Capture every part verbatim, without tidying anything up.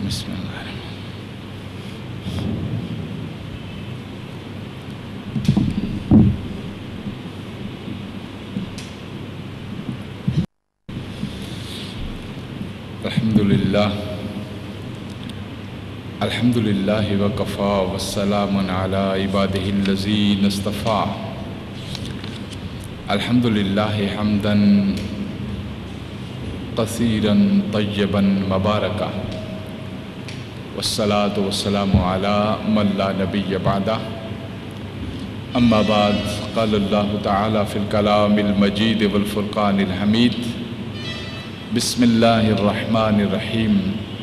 بسم اللہ الرحمن الحمد للہ الحمد للہ وکفا والسلام علی عبادہ الذین اصطفیٰ الحمد للہ حمدا کثیرا طیبا مبارکا والصلاة والسلام علی من لا نبی بعدہ اما بعد قال اللہ تعالی فی الکلام المجید والفرقان الحمید بسم اللہ الرحمن الرحیم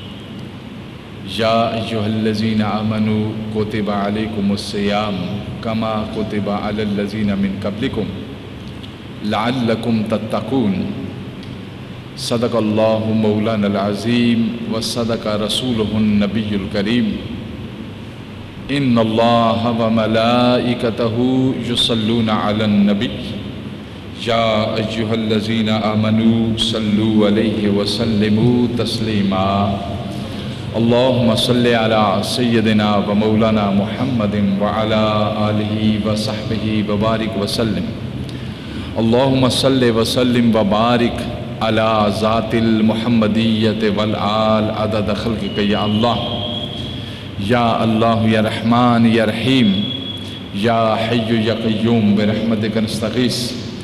یا ایہا الذین آمنوا کتب علیکم الصیام کما کتب علی الذین من قبلکم لعلکم تتقون صدق اللہ مولانا العظیم وصدق رسولہ النبی الکریم ان اللہ وملائکتہ یصلون علی النبی یا ایہا الذین آمنوا صلوا علیہ وسلموا تسلیما اللہم صلی علی سیدنا و مولانا محمد وعلی آلہ وصحبہ وبارک وسلم اللہم صلی وسلم وبارک علی ذات المحمدیت والآل عدد خلقک یا اللہ یا اللہ یا رحمان یا رحیم یا حی یا قیوم برحمتک نستغیث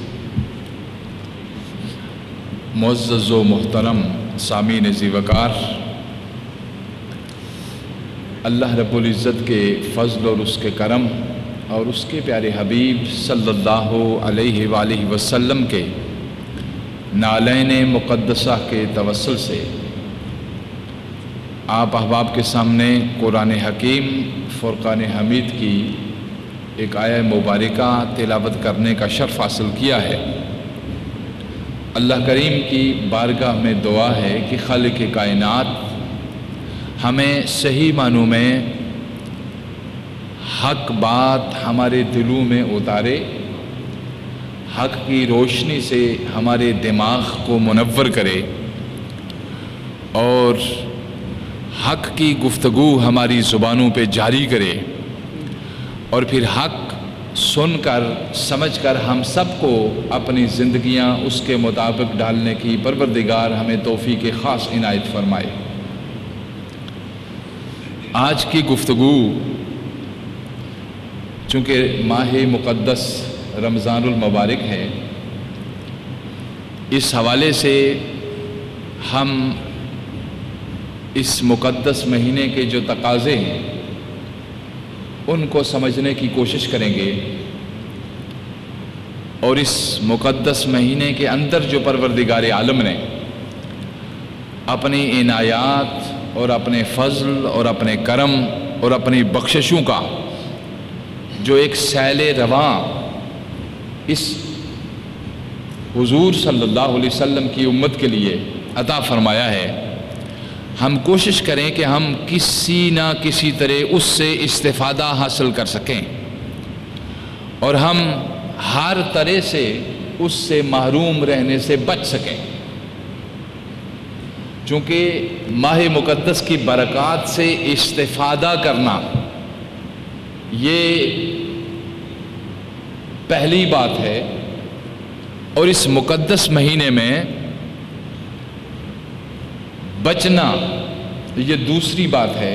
معزز و محترم سامعین ذی وقار، اللہ رب العزت کے فضل اور اس کے کرم اور اس کے پیارے حبیب صلی اللہ علیہ وآلہ وسلم کے نالین مقدسہ کے توسل سے آپ احباب کے سامنے قرآن حکیم فرقان حمید کی ایک آیہ مبارکہ تلاوت کرنے کا شرف حاصل کیا ہے۔ اللہ کریم کی بارگاہ میں دعا ہے کہ خالق کائنات ہمیں صحیح معنوں میں حق بات ہمارے دلوں میں اتارے، حق کی روشنی سے ہمارے دماغ کو منور کرے اور حق کی گفتگو ہماری زبانوں پہ جاری کرے، اور پھر حق سن کر سمجھ کر ہم سب کو اپنی زندگیاں اس کے مطابق ڈالنے کی پروردگار ہمیں توفیق خاص عنایت فرمائے۔ آج کی گفتگو چونکہ ماہ مقدس رمضان المبارک ہے، اس حوالے سے ہم اس مقدس مہینے کے جو تقاضے ہیں ان کو سمجھنے کی کوشش کریں گے، اور اس مقدس مہینے کے اندر جو پروردگار عالم نے اپنی عنایات اور اپنے فضل اور اپنے کرم اور اپنی بخششوں کا جو ایک سیل رواں اس حضور صلی اللہ علیہ وسلم کی امت کے لیے عطا فرمایا ہے، ہم کوشش کریں کہ ہم کسی نہ کسی طرح اس سے استفادہ حاصل کر سکیں اور ہم ہر طرح سے اس سے محروم رہنے سے بچ سکیں، چونکہ ماہ مقدس کی برکات سے استفادہ کرنا یہ پہلی بات ہے، اور اس مقدس مہینے میں بچنا یہ دوسری بات ہے۔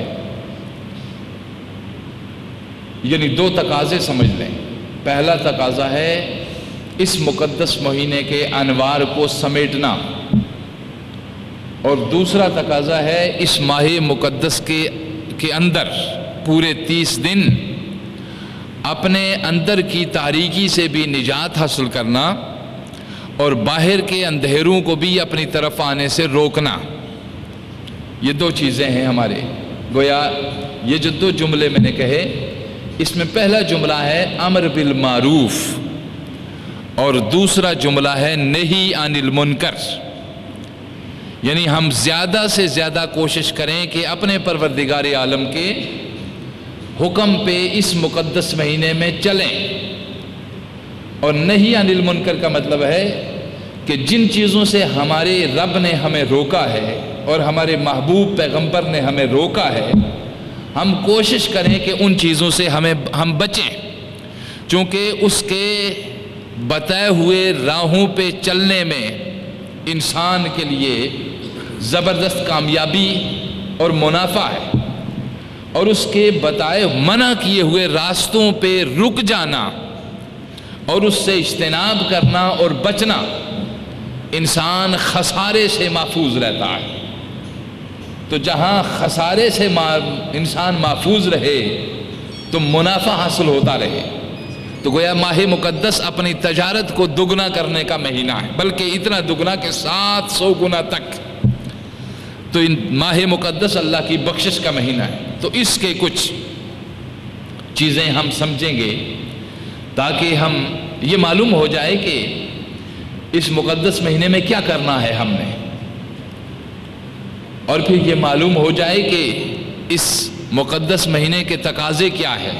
یعنی دو تقاضے سمجھ لیں، پہلا تقاضا ہے اس مقدس مہینے کے انوار کو سمیٹنا، اور دوسرا تقاضا ہے اس ماہ مقدس کے کے اندر پورے تیس دن اپنے اندر کی تاریکی سے بھی نجات حاصل کرنا اور باہر کے اندھیروں کو بھی اپنی طرف آنے سے روکنا۔ یہ دو چیزیں ہیں ہمارے، گویا یہ جو دو جملے میں نے کہے، اس میں پہلا جملہ ہے امر بالمعروف اور دوسرا جملہ ہے نہی عن المنکر۔ یعنی ہم زیادہ سے زیادہ کوشش کریں کہ اپنے پروردگار عالم کے حکم پہ اس مقدس مہینے میں چلیں، اور نہی عن المنکر کا مطلب ہے کہ جن چیزوں سے ہمارے رب نے ہمیں روکا ہے اور ہمارے محبوب پیغمبر نے ہمیں روکا ہے، ہم کوشش کریں کہ ان چیزوں سے ہمیں ہم بچیں، چونکہ اس کے بتائے ہوئے راہوں پہ چلنے میں انسان کے لیے زبردست کامیابی اور منافع ہے، اور اس کے بتائے منع کیے ہوئے راستوں پہ رک جانا اور اس سے اجتناب کرنا اور بچنا انسان خسارے سے محفوظ رہتا ہے۔ تو جہاں خسارے سے انسان محفوظ رہے تو منافع حاصل ہوتا رہے۔ تو گویا ماہ مقدس اپنی تجارت کو دگنا کرنے کا مہینہ ہے، بلکہ اتنا دگنا کہ سات سو گنا تک۔ تو ماہ مقدس اللہ کی بخشش کا مہینہ ہے، تو اس کے کچھ چیزیں ہم سمجھیں گے تاکہ ہم یہ معلوم ہو جائے کہ اس مقدس مہینے میں کیا کرنا ہے ہم نے، اور پھر یہ معلوم ہو جائے کہ اس مقدس مہینے کے تقاضے کیا ہے۔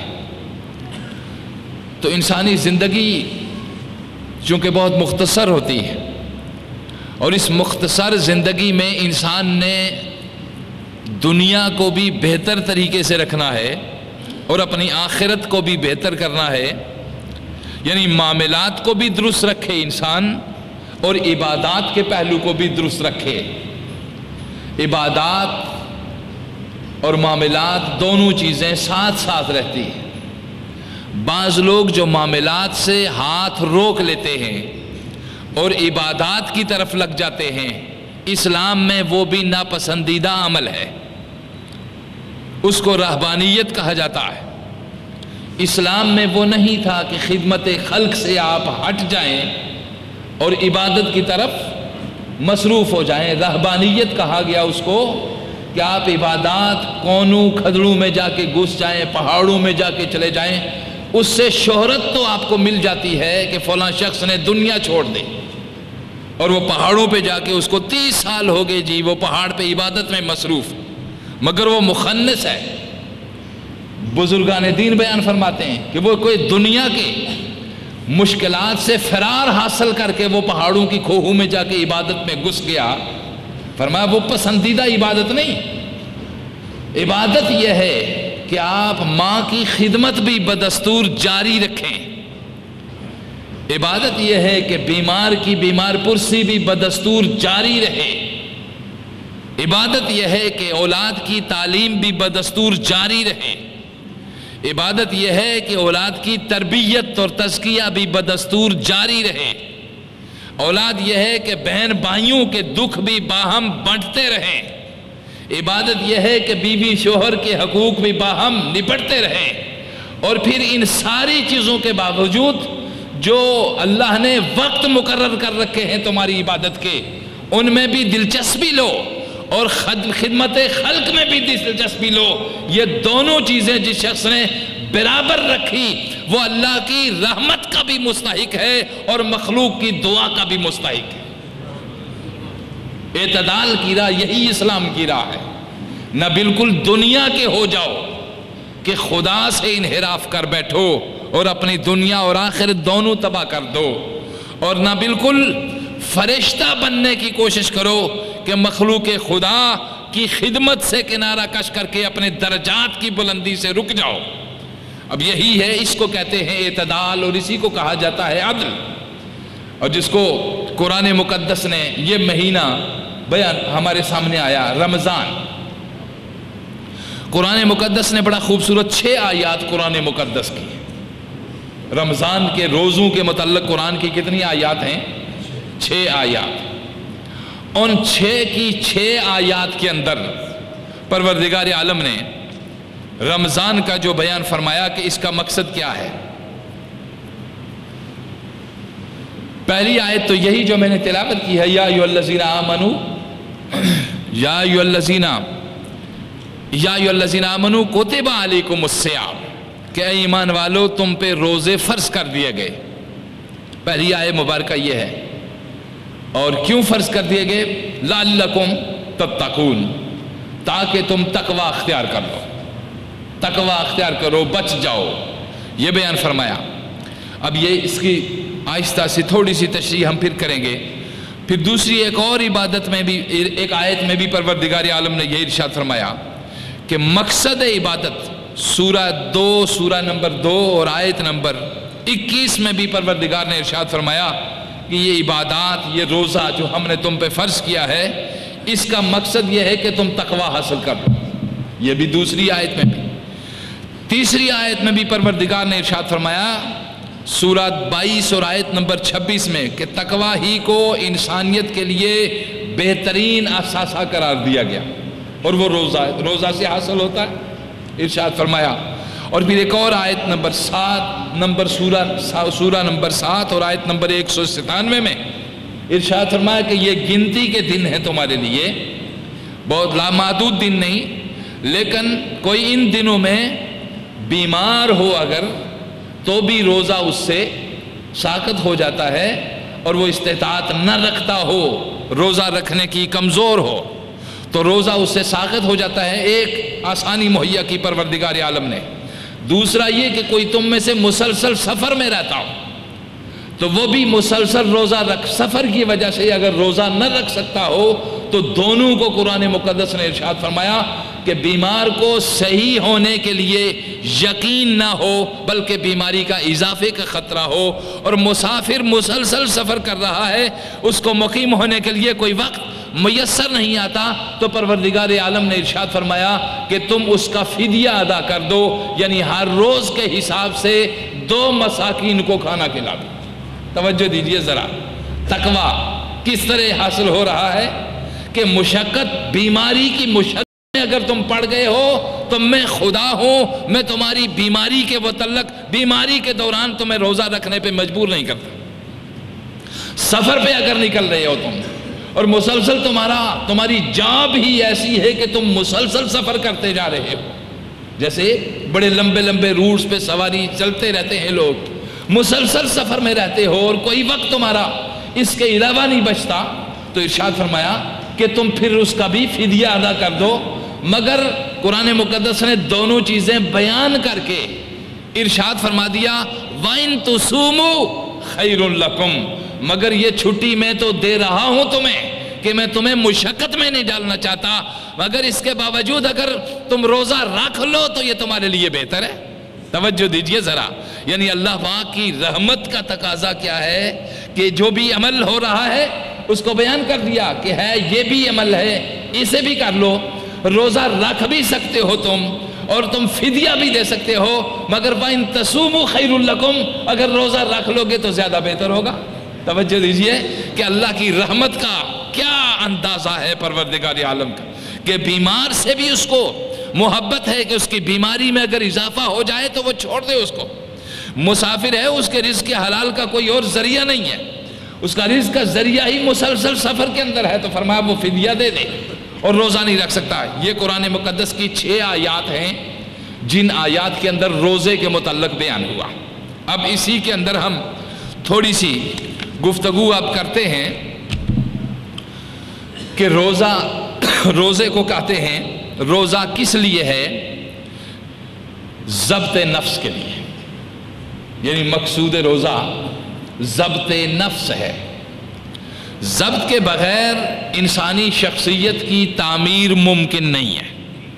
تو انسانی زندگی چونکہ بہت مختصر ہوتی ہے، اور اس مختصر زندگی میں انسان نے دنیا کو بھی بہتر طریقے سے رکھنا ہے اور اپنی آخرت کو بھی بہتر کرنا ہے، یعنی معاملات کو بھی درست رکھے انسان اور عبادات کے پہلو کو بھی درست رکھے۔ عبادات اور معاملات دونوں چیزیں ساتھ ساتھ رہتی ہیں۔ بعض لوگ جو معاملات سے ہاتھ روک لیتے ہیں اور عبادات کی طرف لگ جاتے ہیں، اسلام میں وہ بھی ناپسندیدہ عمل ہے، اس کو رہبانیت کہا جاتا ہے۔ اسلام میں وہ نہیں تھا کہ خدمت خلق سے آپ ہٹ جائیں اور عبادت کی طرف مصروف ہو جائیں۔ رہبانیت کہا گیا اس کو کہ آپ عبادات کونوں کھدڑوں میں جا کے گھس جائیں، پہاڑوں میں جا کے چلے جائیں، اس سے شہرت تو آپ کو مل جاتی ہے کہ فلاں شخص نے دنیا چھوڑ دی، اور وہ پہاڑوں پہ جا کے اس کو تیس سال ہو گئے جی وہ پہاڑ پہ عبادت میں مصروف، مگر وہ مخنث ہے۔ بزرگان دین بیان فرماتے ہیں کہ وہ کوئی دنیا کے مشکلات سے فرار حاصل کر کے وہ پہاڑوں کی کھوہوں میں جا کے عبادت میں گھس گیا، فرمایا وہ پسندیدہ عبادت نہیں۔ عبادت یہ ہے کہ آپ ماں کی خدمت بھی بدستور جاری رکھیں، عبادت یہ ہے کہ بیمار کی بیمار پرسی بھی بدستور جاری رہے، عبادت یہ ہے کہ اولاد کی تعلیم بھی بدستور جاری رہے، عبادت یہ ہے کہ اولاد کی تربیت اور تزکیہ بھی بدستور جاری رہے، اولاد یہ ہے کہ بہن بھائیوں کے دکھ بھی باہم بانٹتے رہیں، عبادت یہ ہے کہ بیوی شوہر کے حقوق بھی باہم نپٹتے رہیں۔ اور پھر ان ساری چیزوں کے باوجود جو اللہ نے وقت مقرر کر رکھے ہیں تمہاری عبادت کے، ان میں بھی دلچسپی لو اور خدمت خلق میں بھی دلچسپی لو۔ یہ دونوں چیزیں جس شخص نے برابر رکھی وہ اللہ کی رحمت کا بھی مستحق ہے اور مخلوق کی دعا کا بھی مستحق ہے۔ اعتدال کی راہ یہی اسلام کی راہ ہے، نہ بالکل دنیا کے ہو جاؤ کہ خدا سے انحراف کر بیٹھو اور اپنی دنیا اور آخرت دونوں تباہ کر دو، اور نہ بالکل فرشتہ بننے کی کوشش کرو کہ مخلوق خدا کی خدمت سے کنارہ کش کر کے اپنے درجات کی بلندی سے رک جاؤ۔ اب یہی ہے، اس کو کہتے ہیں اعتدال، اور اسی کو کہا جاتا ہے عدل، اور جس کو قرآن مقدس نے یہ مہینہ بیان ہمارے سامنے آیا رمضان۔ قرآن مقدس نے بڑا خوبصورت چھ آیات قرآن مقدس کی، رمضان کے روزوں کے متعلق قرآن کی کتنی آیات ہیں؟ چھ آیات۔ ان چھ کی چھ آیات کے اندر پروردگار عالم نے رمضان کا جو بیان فرمایا کہ اس کا مقصد کیا ہے۔ پہلی آیت تو یہی جو میں نے تلاوت کی ہے، یا ایھا الذین آمنوا یا ایھا الذین یا ایھا الذین آمنوا کتب علیکم الصیام، کہ اے ایمان والو تم پہ روزے فرض کر دیے گئے۔ پہلی آیت مبارکہ یہ ہے، اور کیوں فرض کر دیے گئے؟ لعلکم تتقون، تاکہ تم تقوی اختیار کر لو، تقوی اختیار کرو، بچ جاؤ، یہ بیان فرمایا۔ اب یہ اس کی آہستہ سے تھوڑی سی تشریح ہم پھر کریں گے۔ پھر دوسری ایک اور عبادت میں بھی، ایک آیت میں بھی پروردگار عالم نے یہ ارشاد فرمایا کہ مقصد عبادت، سورہ دو سورہ نمبر دو اور آیت نمبر اکیس میں بھی پروردگار نے ارشاد فرمایا کہ یہ عبادات، یہ روزہ جو ہم نے تم پہ فرض کیا ہے، اس کا مقصد یہ ہے کہ تم تقوی حاصل کر لو۔ یہ بھی دوسری آیت میں بھی۔ تیسری آیت میں بھی پروردگار نے ارشاد فرمایا سورہ بائیس اور آیت نمبر چھبیس میں کہ تقوی ہی کو انسانیت کے لیے بہترین اثاثہ قرار دیا گیا، اور وہ روزہ ہے، روزہ سے حاصل ہوتا ہے، ارشاد فرمایا۔ اور پھر ایک اور آیت نمبر سات نمبر سورہ سورہ نمبر سات اور آیت نمبر ایک سو ستانوے میں ارشاد فرمایا کہ یہ گنتی کے دن ہیں تمہارے لیے، بہت لامحدود دن نہیں، لیکن کوئی ان دنوں میں بیمار ہو اگر تو بھی روزہ اس سے ساقط ہو جاتا ہے، اور وہ استطاعت نہ رکھتا ہو، روزہ رکھنے کی کمزور ہو تو روزہ اس سے ساقط ہو جاتا ہے۔ ایک آسانی مہیا کی پروردگار عالم نے۔ دوسرا یہ کہ کوئی تم میں سے مسلسل سفر میں رہتا ہو تو وہ بھی مسلسل روزہ رکھ، سفر کی وجہ سے اگر روزہ نہ رکھ سکتا ہو تو دونوں کو قرآن مقدس نے ارشاد فرمایا کہ بیمار کو صحیح ہونے کے لیے یقین نہ ہو بلکہ بیماری کا اضافے کا خطرہ ہو، اور مسافر مسلسل سفر کر رہا ہے، اس کو مقیم ہونے کے لیے کوئی وقت میسر نہیں آتا، تو پروردگار عالم نے ارشاد فرمایا کہ تم اس کا فدیہ ادا کر دو، یعنی ہر روز کے حساب سے دو مساکین کو کھانا کھلا دو۔ توجہ دیجئے ذرا، تقوی کس طرح حاصل ہو رہا ہے کہ مشقت، بیماری کی مشقت میں اگر تم پڑ گئے ہو تو میں خدا ہوں، میں تمہاری بیماری کے متعلق، بیماری کے دوران تمہیں روزہ رکھنے پہ مجبور نہیں کرتا۔ سفر پہ اگر نکل رہے ہو تم اور مسلسل تمہارا تمہاری جاب ہی ایسی ہے کہ تم مسلسل سفر کرتے جا رہے ہو، جیسے بڑے لمبے لمبے روٹس پہ سواری چلتے رہتے ہیں لوگ، مسلسل سفر میں رہتے ہو اور کوئی وقت تمہارا اس کے علاوہ نہیں بچتا، تو ارشاد فرمایا کہ تم پھر اس کا بھی فدیہ ادا کر دو۔ مگر قرآن مقدس نے دونوں چیزیں بیان کر کے ارشاد فرما دیا وَإِن تُصُومُوا خَيْرٌ لَكُمْ، مگر یہ چھٹی میں تو دے رہا ہوں تمہیں کہ میں تمہیں مشقت میں نہیں ڈالنا چاہتا، مگر اس کے باوجود اگر تم روزہ رکھ لو تو یہ تمہارے لیے بہتر ہے۔ توجہ دیجئے ذرا، یعنی اللہ پاک کی رحمت کا تقاضا کیا ہے کہ جو بھی عمل ہو رہا ہے اس کو بیان کر دیا کہ ہے یہ بھی عمل ہے، اسے بھی کر لو، روزہ رکھ بھی سکتے ہو تم اور تم فدیہ بھی دے سکتے ہو، مگر وَإِن تَصُومُوا خَيْرٌ لَكُمْ، اگر روزہ رکھ لو گے تو زیادہ بہتر ہوگا۔ توجہ دیجئے کہ اللہ کی رحمت کا کیا اندازہ ہے پروردگار عالم کا، کہ بیمار سے بھی اس کو محبت ہے کہ اس کی بیماری میں اگر اضافہ ہو جائے تو وہ چھوڑ دے اس کو۔ مسافر ہے، اس کے رزق حلال کا کوئی اور ذریعہ نہیں ہے، اس کا رزق کا ذریعہ ہی مسلسل سفر کے اندر ہے، تو فرمایا وہ فدیہ دے دے اور روزہ نہیں رکھ سکتا۔ یہ قرآن مقدس کی چھ آیات ہیں جن آیات کے اندر روزے کے متعلق بیان ہوا۔ اب اسی کے اندر ہم تھوڑی سی گفتگو اب کرتے ہیں کہ روزہ، روزے کو کہتے ہیں، روزہ کس لیے ہے؟ ضبط نفس کے لیے، یعنی مقصود روزہ ضبط نفس ہے۔ ضبط کے بغیر انسانی شخصیت کی تعمیر ممکن نہیں ہے۔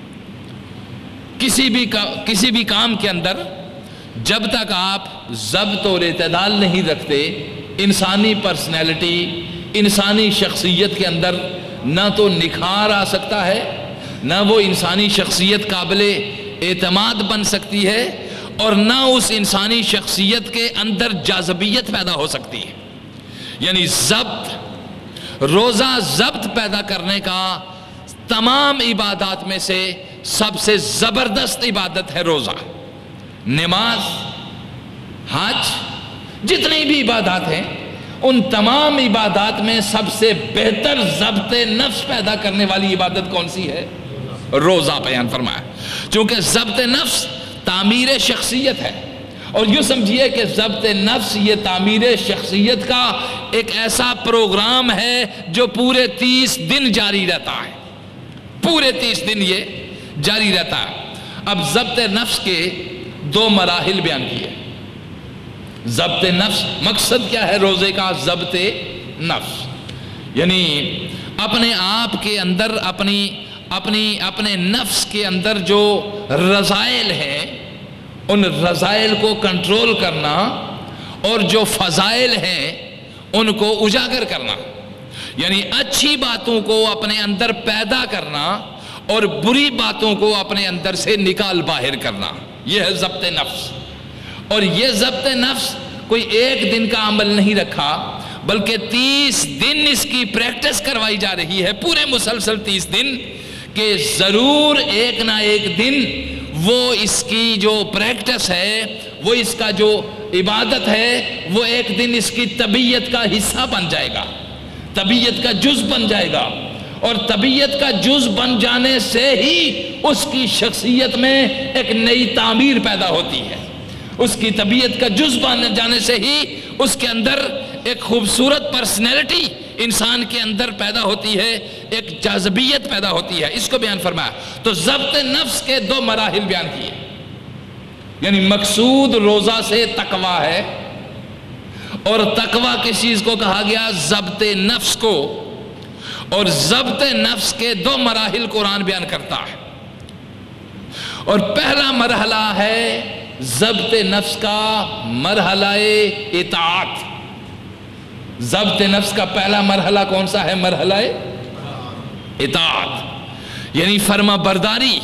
کسی بھی کسی بھی کام کے اندر جب تک آپ ضبط اور اعتدال نہیں رکھتے، انسانی پرسنالٹی، انسانی شخصیت کے اندر نہ تو نکھار آ سکتا ہے، نہ وہ انسانی شخصیت قابل اعتماد بن سکتی ہے، اور نہ اس انسانی شخصیت کے اندر جاذبیت پیدا ہو سکتی ہے۔ یعنی ضبط، روزہ ضبط پیدا کرنے کا تمام عبادات میں سے سب سے زبردست عبادت ہے روزہ۔ نماز، حج، جتنی بھی عبادات ہیں ان تمام عبادات میں سب سے بہتر ضبط نفس پیدا کرنے والی عبادت کون سی ہے؟ روزہ بیان فرمایا۔ چونکہ ضبط نفس تعمیر شخصیت ہے، اور یوں سمجھیے کہ ضبط نفس یہ تعمیر شخصیت کا ایک ایسا پروگرام ہے جو پورے تیس دن جاری رہتا ہے، پورے تیس دن یہ جاری رہتا ہے۔ اب ضبط نفس کے دو مراحل بیان کیے۔ ضبط نفس، مقصد کیا ہے روزے کا؟ ضبط نفس، یعنی اپنے آپ کے اندر اپنی اپنی اپنے نفس کے اندر جو رذائل ہیں ان رذائل کو کنٹرول کرنا اور جو فضائل ہیں ان کو اجاگر کرنا، یعنی اچھی باتوں کو اپنے اندر پیدا کرنا اور بری باتوں کو اپنے اندر سے نکال باہر کرنا، یہ ہے ضبط نفس۔ اور یہ ضبط نفس کوئی ایک دن کا عمل نہیں رکھا، بلکہ تیس دن اس کی پریکٹس کروائی جا رہی ہے، پورے مسلسل تیس دن، کہ ضرور ایک نہ ایک دن وہ اس کی جو پریکٹس ہے، وہ اس کا جو عبادت ہے، وہ ایک دن اس کی طبیعت کا حصہ بن جائے گا، طبیعت کا جز بن جائے گا، اور طبیعت کا جز بن جانے سے ہی اس کی شخصیت میں ایک نئی تعمیر پیدا ہوتی ہے، اس کی طبیعت کا جز بن جانے سے ہی اس کے اندر ایک خوبصورت پرسنالٹی انسان کے اندر پیدا ہوتی ہے، ایک جاذبیت پیدا ہوتی ہے۔ اس کو بیان فرمایا۔ تو ضبط نفس کے دو مراحل بیان کیے، یعنی مقصود روزہ سے تقویٰ ہے، اور تقویٰ کس چیز کو کہا گیا؟ ضبط نفس کو، اور ضبط نفس کے دو مراحل قرآن بیان کرتا ہے۔ اور پہلا مرحلہ ہے ضبط نفس کا مرحلہ اطاعت۔ ضبط نفس کا پہلا مرحلہ کون سا ہے؟ مرحلہ اطاعت، یعنی فرما برداری۔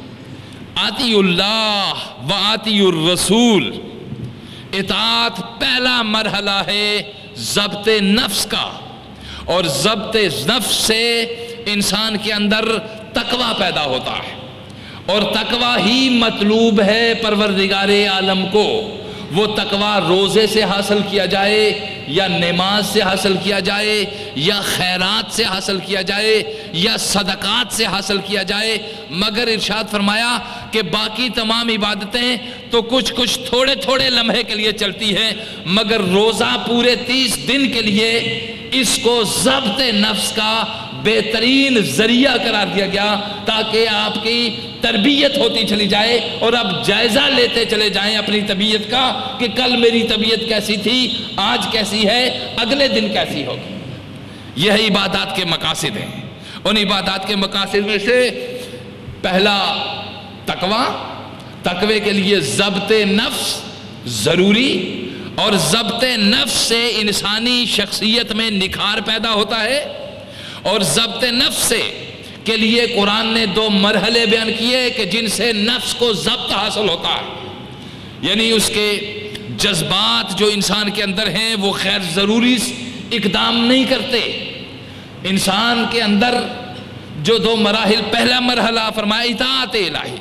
آتی اللہ و آتی الرسول، اطاعت پہلا مرحلہ ہے ضبط نفس کا، اور ضبط نفس سے انسان کے اندر تقویٰ پیدا ہوتا ہے، اور تقویٰ ہی مطلوب ہے پروردگار عالم کو۔ وہ تقویٰ روزے سے حاصل کیا جائے، یا نماز سے حاصل کیا جائے، یا خیرات سے حاصل کیا جائے، یا صدقات سے حاصل کیا جائے، مگر ارشاد فرمایا کہ باقی تمام عبادتیں تو کچھ کچھ تھوڑے تھوڑے لمحے کے لیے چلتی ہیں، مگر روزہ پورے تیس دن کے لیے اس کو ضبط نفس کا بہترین ذریعہ قرار دیا گیا، تاکہ آپ کی تربیت ہوتی چلی جائے، اور اب جائزہ لیتے چلے جائیں اپنی طبیعت کا کہ کل میری طبیعت کیسی تھی، آج کیسی ہے، اگلے دن کیسی ہوگی۔ یہ عبادات کے مقاصد ہیں۔ ان عبادات کے مقاصد میں سے پہلا تقویٰ، تقوی کے لیے ضبط نفس ضروری، اور ضبط نفس سے انسانی شخصیت میں نکھار پیدا ہوتا ہے، اور ضبط نفس سے کے لیے قرآن نے دو مرحلے بیان کیے کہ جن سے نفس کو ضبط حاصل ہوتا ہے، یعنی اس کے جذبات جو انسان کے اندر ہیں وہ خیر ضروری اقدام نہیں کرتے۔ انسان کے اندر جو دو مراحل، پہلا مرحلہ فرمایا اطاعت الہی،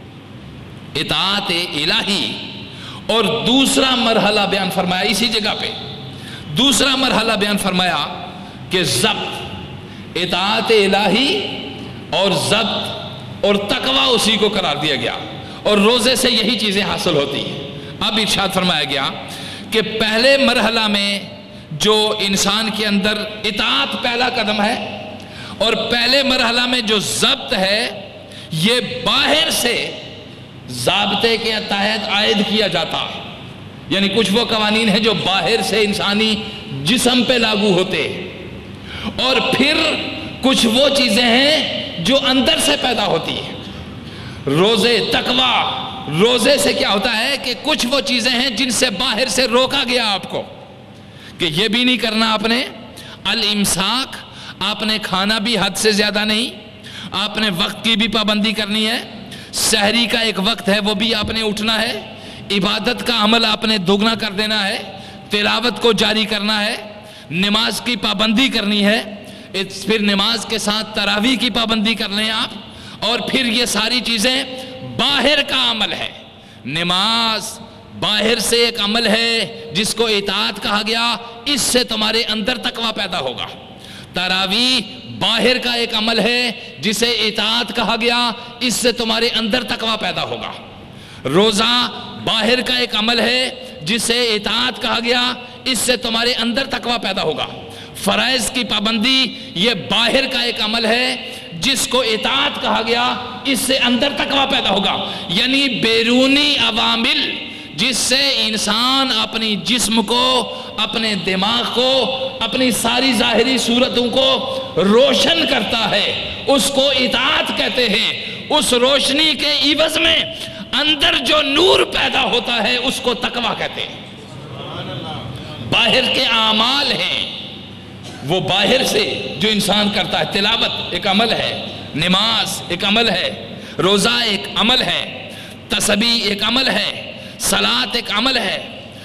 اطاعت الہی، اور دوسرا مرحلہ بیان فرمایا اسی جگہ پہ، دوسرا مرحلہ بیان فرمایا کہ ضبط، اطاعت الہی اور ضبط اور تقویٰ اسی کو قرار دیا گیا، اور روزے سے یہی چیزیں حاصل ہوتی ہیں۔ اب ارشاد فرمایا گیا کہ پہلے مرحلہ میں جو انسان کے اندر اطاعت پہلا قدم ہے، اور پہلے مرحلہ میں جو ضبط ہے یہ باہر سے ضابطے کے تحت عائد کیا جاتا ہے، یعنی کچھ وہ قوانین ہیں جو باہر سے انسانی جسم پہ لاگو ہوتے ہیں، اور پھر کچھ وہ چیزیں ہیں جو اندر سے پیدا ہوتی ہیں۔ روزے تقویٰ، روزے سے کیا ہوتا ہے کہ کچھ وہ چیزیں ہیں جن سے باہر سے روکا گیا آپ کو کہ یہ بھی نہیں کرنا آپ نے، الامساک، آپ نے کھانا بھی حد سے زیادہ نہیں، آپ نے وقت کی بھی پابندی کرنی ہے، سحری کا ایک وقت ہے وہ بھی آپ نے اٹھنا ہے، عبادت کا عمل آپ نے دگنا کر دینا ہے، تلاوت کو جاری کرنا ہے، نماز کی پابندی کرنی ہے، پھر نماز کے ساتھ تراویح کی پابندی کر لیں آپ، اور پھر یہ ساری چیزیں باہر کا عمل ہے۔ نماز باہر سے ایک عمل ہے جس کو اطاعت کہا گیا، اس سے تمہارے اندر تقویٰ پیدا ہوگا۔ تراویح باہر کا ایک عمل ہے جسے اطاعت کہا گیا، اس سے تمہارے اندر تقویٰ پیدا ہوگا۔ روزہ باہر کا ایک عمل ہے جسے اطاعت کہا گیا، اس سے تمہارے اندر تقویٰ پیدا ہوگا۔ فرائض کی پابندی یہ باہر کا ایک عمل ہے جس کو اطاعت کہا گیا، اس سے اندر تقویٰ پیدا ہوگا۔ یعنی بیرونی عوامل جس سے انسان اپنی جسم کو، اپنے دماغ کو، اپنی ساری ظاہری صورتوں کو روشن کرتا ہے، اس کو اطاعت کہتے ہیں۔ اس روشنی کے عوض میں اندر جو نور پیدا ہوتا ہے اس کو تقویٰ کہتے ہیں۔ باہر کے اعمال ہیں، وہ باہر سے جو انسان کرتا ہے، تلاوت ایک عمل ہے، نماز ایک عمل ہے، روزہ ایک عمل ہے، تسبیح ایک عمل ہے، صلاۃ ایک عمل ہے،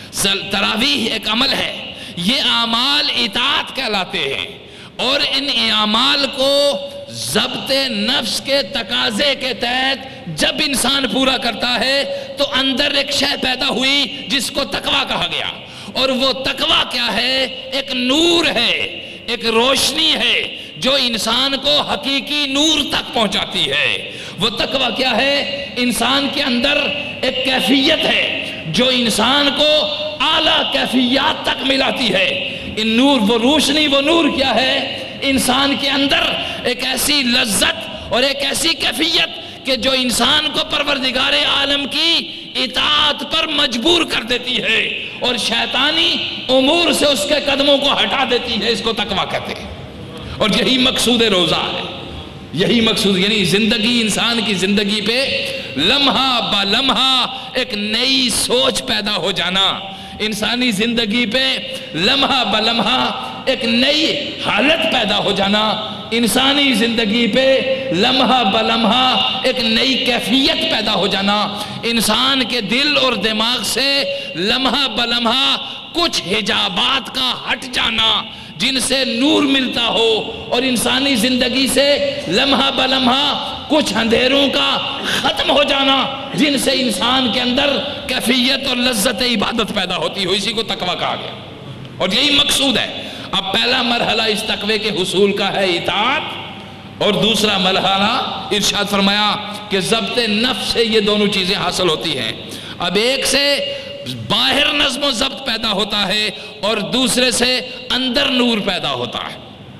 تراویح ایک عمل ہے۔ یہ اعمال اطاعت کہلاتے ہیں، اور ان اعمال کو ضبط نفس کے تقاضے کے تحت جب انسان پورا کرتا ہے تو اندر ایک شے پیدا ہوئی جس کو تقویٰ کہا گیا۔ اور وہ تقویٰ کیا ہے؟ ایک نور ہے، ایک روشنی ہے جو انسان کو حقیقی نور تک پہنچاتی ہے۔ وہ تقویٰ کیا ہے؟ انسان کے اندر ایک کیفیت ہے جو انسان کو اعلیٰ کیفیات تک ملاتی ہے۔ ان نور، وہ روشنی، وہ نور کیا ہے؟ انسان کے اندر ایک ایسی لذت اور ایک ایسی کیفیت کہ جو انسان کو پروردگار عالم کی اطاعت پر مجبور کر دیتی ہے اور شیطانی امور سے اس کے قدموں کو ہٹا دیتی ہے۔ اس کو تقویٰ کہتے ہیں، اور یہی مقصود روزہ ہے۔ یہی مقصود، یعنی زندگی، انسان کی زندگی پہ لمحہ با لمحہ ایک نئی سوچ پیدا ہو جانا، انسانی زندگی پہ لمحہ با لمحہ ایک نئی حالت پیدا ہو جانا، انسانی زندگی پہ لمحہ با لمحہ ایک نئی کیفیت پیدا ہو جانا، انسان کے دل اور دماغ سے لمحہ با لمحہ کچھ حجابات کا ہٹ جانا جن سے نور ملتا ہو، اور انسانی زندگی سے لمحہ با لمحہ کچھ اندھیروں کا ختم ہو جانا جن سے انسان کے اندر کیفیت اور لذت عبادت پیدا ہوتی ہو۔ اسی کو تقویٰ کہا گیا، اور یہی مقصود ہے۔ اب پہلا مرحلہ اس تقوی کے حصول کا ہے اطاعت، اور دوسرا مرحلہ ارشاد فرمایا کہ ضبط نفس سے یہ دونوں چیزیں حاصل ہوتی ہیں۔ اب ایک سے باہر نظم و ضبط پیدا ہوتا ہے اور دوسرے سے اندر نور پیدا ہوتا ہے۔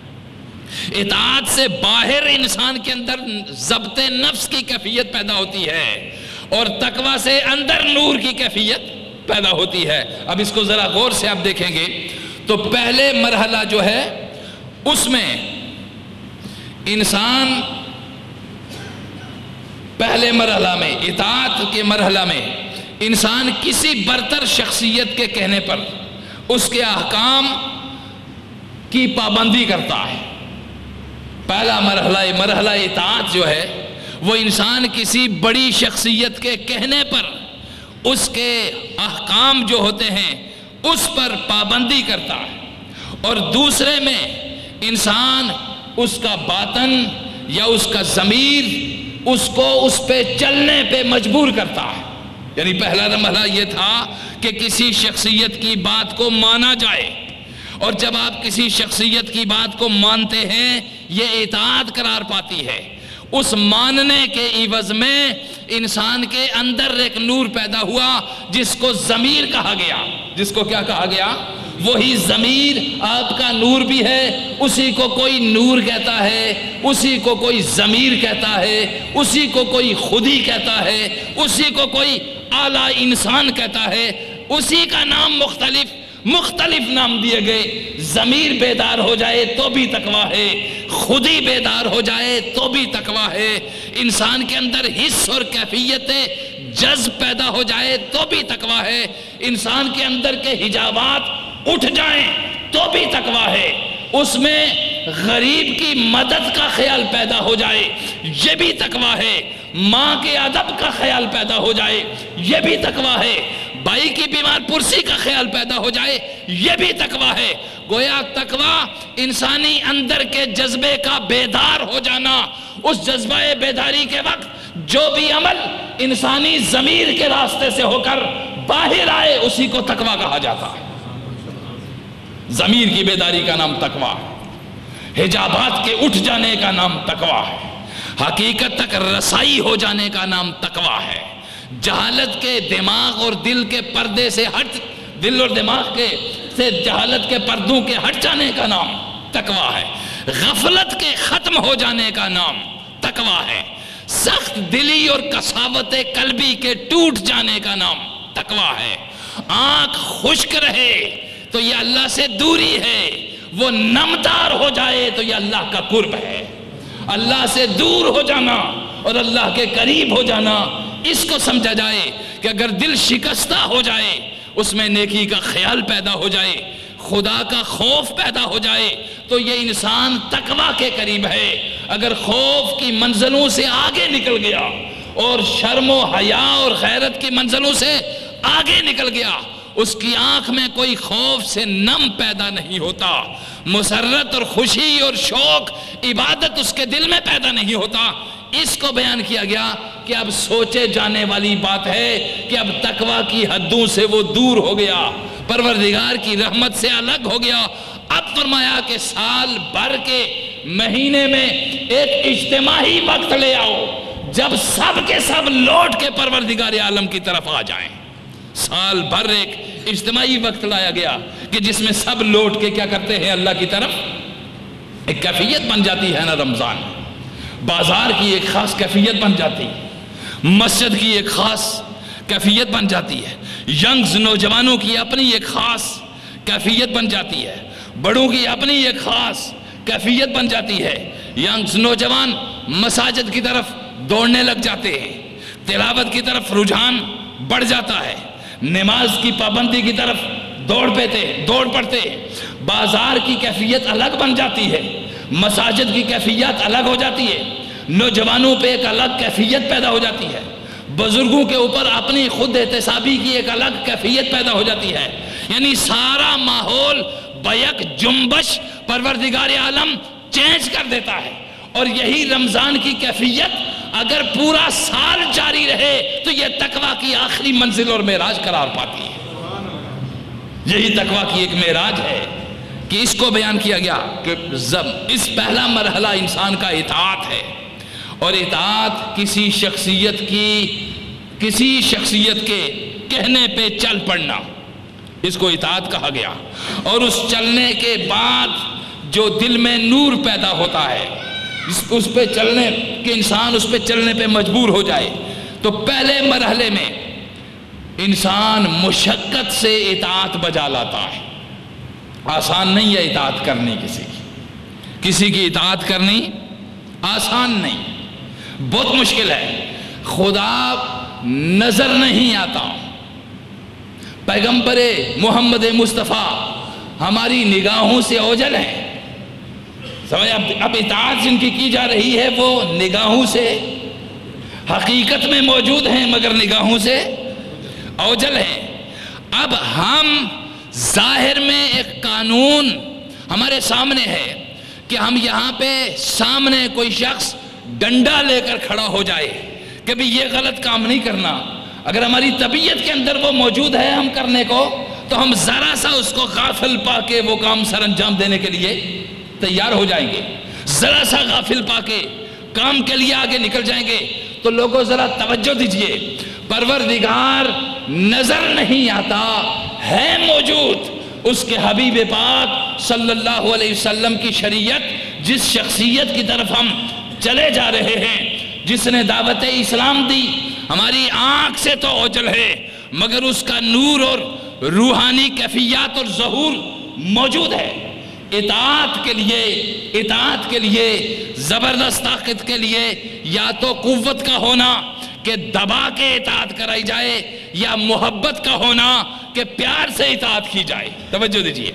اطاعت سے باہر انسان کے اندر ضبط نفس کی کیفیت پیدا ہوتی ہے، اور تقوی سے اندر نور کی کیفیت پیدا ہوتی ہے۔ اب اس کو ذرا غور سے آپ دیکھیں گے تو پہلے مرحلہ جو ہے اس میں انسان پہلے مرحلہ میں، اطاعت کے مرحلہ میں، انسان کسی برتر شخصیت کے کہنے پر اس کے احکام کی پابندی کرتا ہے۔ پہلا مرحلہ مرحلہ اطاعت جو ہے وہ انسان کسی بڑی شخصیت کے کہنے پر اس کے احکام جو ہوتے ہیں اس پر پابندی کرتا ہے، اور دوسرے میں انسان اس کا باطن یا اس کا ضمیر اس کو اس پہ چلنے پہ مجبور کرتا ہے۔ یعنی پہلا مرحلہ یہ تھا کہ کسی شخصیت کی بات کو مانا جائے، اور جب آپ کسی شخصیت کی بات کو مانتے ہیں یہ اطاعت قرار پاتی ہے۔ اس ماننے کے عوض میں انسان کے اندر ایک نور پیدا ہوا جس کو ضمیر کہا گیا۔ جس کو کیا کہا گیا؟ وہی ضمیر آپ کا نور بھی ہے، اسی کو کوئی نور کہتا ہے، اسی کو کوئی ضمیر کہتا ہے، اسی کو کوئی خودی کہتا ہے، اسی کو کوئی اعلیٰ انسان کہتا ہے، اسی کا نام مختلف مختلف نام دیے گئے۔ ضمیر بیدار ہو جائے تو بھی تقویٰ ہے، خودی بیدار ہو جائے تو بھی تقویٰ ہے، انسان کے اندر حس اور کیفیت جذب پیدا ہو جائے تو بھی تقویٰ ہے، انسان کے اندر کے حجابات اٹھ جائیں تو بھی تقویٰ ہے، اس میں غریب کی مدد کا خیال پیدا ہو جائے یہ بھی تقویٰ ہے، ماں کے ادب کا خیال پیدا ہو جائے یہ بھی تقویٰ ہے، بھائی کی بیمار پرسی کا خیال پیدا ہو جائے یہ بھی تقویٰ ہے۔ گویا تقویٰ انسانی اندر کے جذبے کا بیدار ہو جانا، اس جذبہ بیداری کے وقت جو بھی عمل انسانی ضمیر کے راستے سے ہو کر باہر آئے اسی کو تقویٰ کہا جاتا ہے۔ ضمیر کی بیداری کا نام تقویٰ ہے، حجابات کے اٹھ جانے کا نام تقویٰ ہے، حقیقت تک رسائی ہو جانے کا نام تقویٰ ہے، جہالت کے دماغ اور دل کے پردے سے ہٹ دل اور دماغ کے سے جہالت کے پردوں کے ہٹ جانے کا نام تقویٰ ہے، غفلت کے ختم ہو جانے کا نام تقویٰ ہے، سخت دلی اور قساوت قلبی کے ٹوٹ جانے کا نام تقویٰ ہے، آنکھ خشک رہے تو یہ اللہ سے دوری ہے، وہ نمدار ہو جائے تو یہ اللہ کا قرب ہے۔ اللہ سے دور ہو جانا اور اللہ کے قریب ہو جانا، اس کو سمجھا جائے کہ اگر دل شکستہ ہو جائے، اس میں نیکی کا خیال پیدا ہو جائے، خدا کا خوف پیدا ہو جائے، تو یہ انسان تقویٰ کے قریب ہے۔ اگر خوف کی منزلوں سے آگے نکل گیا اور شرم و حیا اور غیرت کی منزلوں سے آگے نکل گیا، اس کی آنکھ میں کوئی خوف سے نم پیدا نہیں ہوتا، مسرت اور خوشی اور شوق عبادت اس کے دل میں پیدا نہیں ہوتا۔ اس کو بیان کیا گیا کہ اب سوچے جانے والی بات ہے کہ اب تقویٰ کی حدوں سے وہ دور ہو گیا، پروردگار کی رحمت سے الگ ہو گیا۔ اب فرمایا کہ سال بھر کے مہینے میں ایک اجتماعی وقت لے آؤ جب سب کے سب لوٹ کے پروردگار عالم کی طرف آ جائیں۔ سال بھر ایک اجتماعی وقت لایا گیا کہ جس میں سب لوٹ کے کیا کرتے ہیں؟ اللہ کی طرف۔ ایک کیفیت بن جاتی ہے نا رمضان، بازار کی ایک خاص کیفیت بن جاتی ہے، مسجد کی ایک خاص کیفیت بن جاتی ہے، ینگز نوجوانوں کی اپنی ایک خاص کیفیت بن جاتی ہے، بڑوں کی اپنی ایک خاص کیفیت بن جاتی ہے۔ ینگز نوجوان مساجد کی طرف دوڑنے لگ جاتے ہیں، تلاوت کی طرف رجحان بڑھ جاتا ہے، نماز کی پابندی کی طرف دوڑ پیتے دوڑ پڑتے ہیں، بازار کی کیفیت الگ بن جاتی ہے، مساجد کی کیفیت الگ ہو جاتی ہے، نوجوانوں پہ ایک الگ کیفیت پیدا ہو جاتی ہے، بزرگوں کے اوپر اپنی خود احتسابی کی ایک الگ کیفیت پیدا ہو جاتی ہے۔ یعنی سارا ماحول بیک جنبش پروردگار عالم چینج کر دیتا ہے۔ اور یہی رمضان کی کیفیت اگر پورا سال جاری رہے تو یہ تقویٰ کی آخری منزل اور معراج قرار پاتی ہے۔ یہی تقویٰ کی ایک معراج ہے کہ اس کو بیان کیا گیا کہ اس پہلا مرحلہ انسان کا اطاعت ہے، اور اطاعت کسی شخصیت کی کسی شخصیت کے کہنے پہ چل پڑنا، اس کو اطاعت کہا گیا۔ اور اس چلنے کے بعد جو دل میں نور پیدا ہوتا ہے، اس پہ چلنے کہ انسان اس پہ چلنے پہ مجبور ہو جائے، تو پہلے مرحلے میں انسان مشقت سے اطاعت بجا لاتا ہے۔ آسان نہیں ہے اطاعت کرنی، کسی کی کسی کی اطاعت کرنی آسان نہیں، بہت مشکل ہے۔ خدا نظر نہیں آتا، پیغمبر محمد مصطفیٰ ہماری نگاہوں سے اوجھل ہے۔ سمجھے؟ اب اطاعت جن کی کی جا رہی ہے وہ نگاہوں سے حقیقت میں موجود ہیں مگر نگاہوں سے اوجھل ہیں۔ اب ہم ظاہر میں ایک قانون ہمارے سامنے ہے کہ ہم یہاں پہ سامنے کوئی شخص ڈنڈا لے کر کھڑا ہو جائے کہ بھی یہ غلط کام نہیں کرنا، اگر ہماری طبیعت کے اندر وہ موجود ہے ہم کرنے کو، تو ہم ذرا سا اس کو غافل پا کے وہ کام سر انجام دینے کے لیے تیار ہو جائیں گے، ذرا سا غافل پا کے کام کے لیے آگے نکل جائیں گے۔ تو لوگوں ذرا توجہ دیجئے، پروردگار نظر نہیں آتا، ہے موجود۔ اس کے حبیب پاک صلی اللہ علیہ وسلم کی شریعت جس شخصیت کی طرف ہم چلے جا رہے ہیں، جس نے دعوت اسلام دی، ہماری آنکھ سے تو اوجھل ہے مگر اس کا نور اور روحانی کیفیات اور ظہور موجود ہے۔ اطاعت کے لیے اطاعت کے لیے زبردست طاقت کے لیے یا تو قوت کا ہونا کہ دبا کے اطاعت کرائی جائے، یا محبت کا ہونا کہ پیار سے اطاعت کی جائے۔ توجہ دیجئے،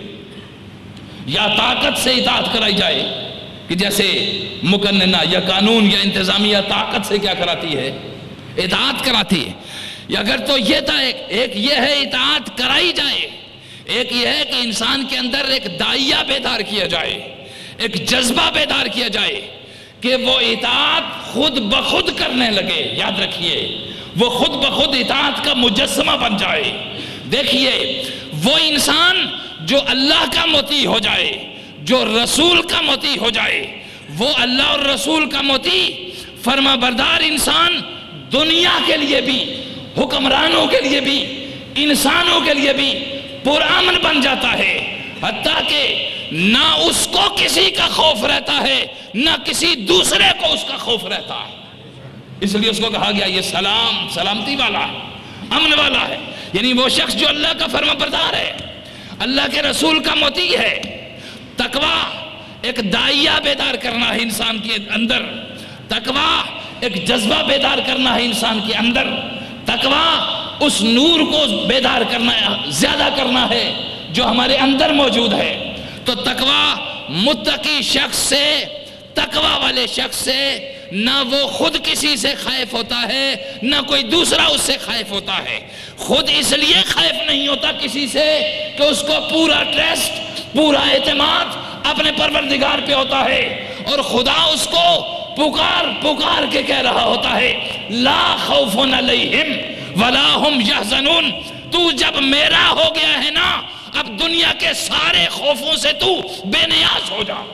یا طاقت سے اطاعت کرائی جائے کہ جیسے مقننہ یا قانون یا انتظامیہ طاقت سے کیا کراتی ہے؟ اطاعت کراتی ہے۔ یا اگر تو یہ تھا ایک ایک یہ ہے اطاعت کرائی جائے، ایک یہ ہے کہ انسان کے اندر ایک داعیہ بیدار کیا جائے، ایک جذبہ بیدار کیا جائے کہ وہ اطاعت خود بخود کرنے لگے۔ یاد رکھیے، وہ خود بخود اطاعت کا مجسمہ بن جائے۔ دیکھیے، وہ انسان جو اللہ کا مطیع ہو جائے، جو رسول کا مطیع ہو جائے، وہ اللہ اور رسول کا مطیع فرما بردار انسان دنیا کے لیے بھی، حکمرانوں کے لیے بھی، انسانوں کے لیے بھی پرامن بن جاتا ہے، حتیٰ کہ نہ اس کو کسی کا خوف رہتا ہے نہ کسی دوسرے کو اس کا خوف رہتا ہے۔ اس لیے اس کو کہا گیا یہ سلام سلامتی والا ہے، امن والا ہے، یعنی وہ شخص جو اللہ کا فرما بردار ہے، اللہ کے رسول کا مطیع ہے، تقوی ایک داعیہ بیدار کرنا ہے انسان کے اندر، تقوی ایک جذبہ بیدار کرنا ہے انسان کے اندر، تقوی اس نور کو بیدار کرنا ہے، زیادہ کرنا ہے جو ہمارے اندر موجود ہے۔ تو تقوی متقی شخص سے، تقوی والے شخص سے نہ وہ خود کسی سے خائف ہوتا ہے نہ کوئی دوسرا اس سے خائف ہوتا ہے۔ خود اس لیے خائف نہیں ہوتا کسی سے کہ اس کو پورا ٹرسٹ، پورا اعتماد اپنے پروردگار پہ ہوتا ہے، اور خدا اس کو پکار پکار کے کہہ رہا ہوتا ہے لا خوف علیہم ولا ہم یحزنون۔ تو جب میرا ہو گیا ہے نا، اب دنیا کے سارے خوفوں سے تو بے نیاز ہو جا۔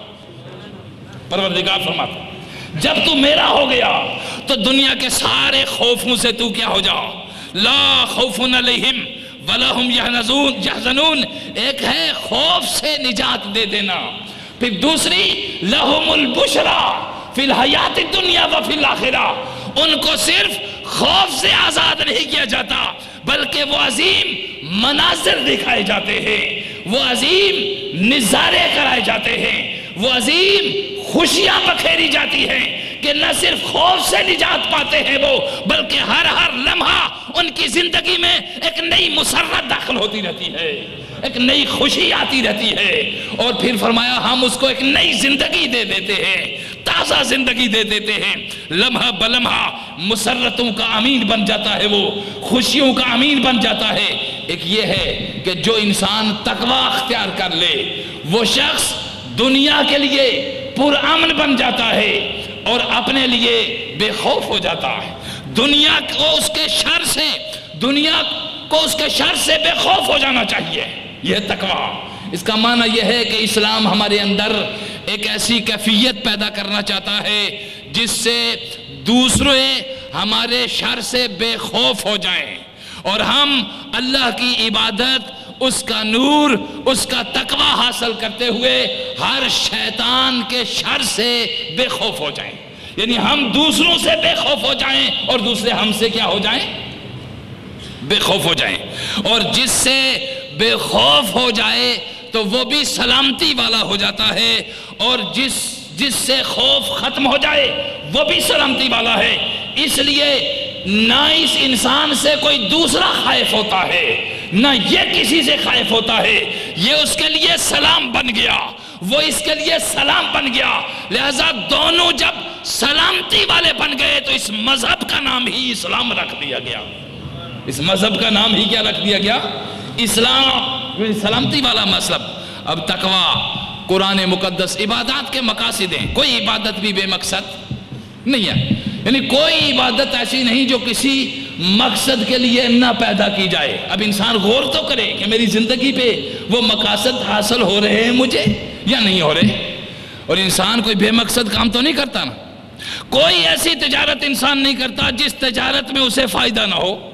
پروردگار فرماتا جب تو میرا ہو گیا تو دنیا کے سارے خوفوں سے تو کیا ہو جا، لا خوف علیہم ولا ہم یحزنون۔ ایک ہے خوف سے نجات دے دینا، پھر دوسری لہم البشرا فی الحیات الدنیا و فی الاخرہ۔ ان کو صرف خوف سے آزاد نہیں کیا جاتا بلکہ وہ عظیم مناظر دکھائے جاتے ہیں، وہ عظیم نظارے کرائے جاتے ہیں، وہ عظیم خوشیاں بکھیری جاتی ہیں کہ نہ صرف خوف سے نجات پاتے ہیں وہ، بلکہ ہر ہر لمحہ ان کی زندگی میں ایک نئی مسرت داخل ہوتی رہتی ہے، ایک نئی خوشی آتی رہتی ہے، اور پھر فرمایا ہم اس کو ایک نئی زندگی دے دیتے ہیں، تازہ زندگی دے دیتے ہیں، لمحہ بلمحہ مسرتوں کا امین بن جاتا ہے، وہ خوشیوں کا امین بن جاتا ہے۔ ایک یہ ہے کہ جو انسان تقوی اختیار کر لے وہ شخص دنیا کے لیے پرامن بن جاتا ہے اور اپنے لیے بے خوف ہو جاتا ہے۔ دنیا کو اس کے شر سے دنیا کو اس کے شر سے بے خوف ہو جانا چاہیے، یہ تقوی۔ اس کا معنی یہ ہے کہ اسلام ہمارے اندر ایک ایسی کیفیت پیدا کرنا چاہتا ہے جس سے دوسرے ہمارے شر سے بے خوف ہو جائیں اور ہم اللہ کی عبادت، اس کا نور، اس کا تقوی حاصل کرتے ہوئے ہر شیطان کے شر سے بے خوف ہو جائیں، یعنی ہم دوسروں سے بے خوف ہو جائیں اور دوسرے ہم سے کیا ہو جائیں، بے خوف ہو جائیں۔ اور جس سے بے خوف ہو جائے تو وہ بھی سلامتی والا ہو جاتا ہے، اور جس جس سے خوف ختم ہو جائے وہ بھی سلامتی والا ہے۔ اس لیے نہ اس انسان سے کوئی دوسرا خائف ہوتا ہے نہ یہ کسی سے خائف ہوتا ہے، یہ اس کے لیے سلام بن گیا، وہ اس کے لیے سلام بن گیا۔ لہذا دونوں جب سلامتی والے بن گئے تو اس مذہب کا نام ہی اسلام رکھ دیا گیا، اس مذہب کا نام ہی کیا رکھ دیا گیا، اسلام، سلامتی والا مذہب۔ اب تقوی، قرآن مقدس عبادات کے مقاصد ہیں، کوئی عبادت بھی بے مقصد نہیں ہے، یعنی کوئی عبادت ایسی نہیں جو کسی مقصد کے لیے نہ پیدا کی جائے۔ اب انسان غور تو کرے کہ میری زندگی پہ وہ مقاصد حاصل ہو رہے ہیں مجھے یا نہیں ہو رہے، اور انسان کوئی بے مقصد کام تو نہیں کرتا نا، کوئی ایسی تجارت انسان نہیں کرتا جس تجارت میں اسے فائدہ نہ ہو۔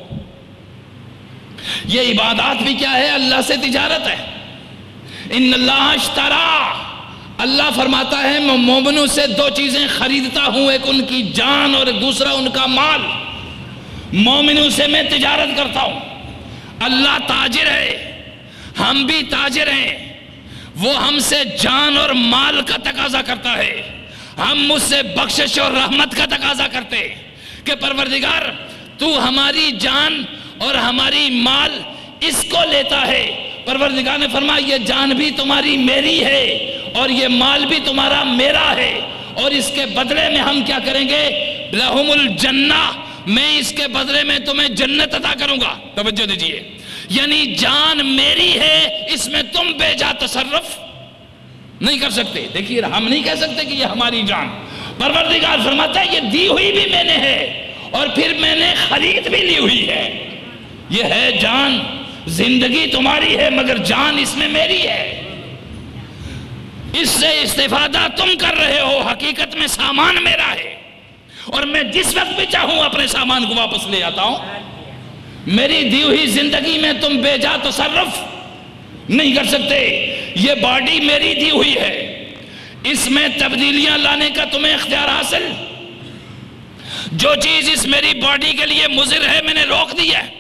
یہ عبادات بھی کیا ہے، اللہ سے تجارت ہے۔ ان اللہ اشترا، اللہ فرماتا ہے میں مومنوں سے دو چیزیں خریدتا ہوں، ایک ان کی جان اور دوسرا ان کا مال۔ مومنوں سے میں تجارت کرتا ہوں، اللہ تاجر ہے، ہم بھی تاجر ہیں، وہ ہم سے جان اور مال کا تقاضا کرتا ہے، ہم مجھ سے بخشش اور رحمت کا تقاضا کرتے ہیں کہ پروردگار تو ہماری جان اور ہماری مال اس کو لیتا ہے۔ پروردگار نے فرمایا یہ جان بھی تمہاری میری ہے اور یہ مال بھی تمہارا میرا ہے، اور اس کے بدلے میں ہم کیا کریں گے، لہم الجنہ، میں اس کے بدلے میں تمہیں جنت عطا کروں گا۔ توجہ دیجئے، یعنی جان میری ہے، اس میں تم بے جا تصرف نہیں کر سکتے۔ دیکھیے ہم نہیں کہہ سکتے کہ یہ ہماری جان، پروردگار فرماتا ہے یہ دی ہوئی بھی میں نے ہے اور پھر میں نے خرید بھی لی ہوئی ہے، یہ ہے جان، زندگی تمہاری ہے مگر جان اس میں میری ہے، اس سے استفادہ تم کر رہے ہو، حقیقت میں سامان میرا ہے، اور میں جس وقت بھی چاہوں اپنے سامان کو واپس لے آتا ہوں۔ میری دی ہوئی زندگی میں تم بے جا تصرف نہیں کر سکتے، یہ باڈی میری دی ہوئی ہے، اس میں تبدیلیاں لانے کا تمہیں اختیار حاصل، جو چیز اس میری باڈی کے لیے مضر ہے میں نے روک دی ہے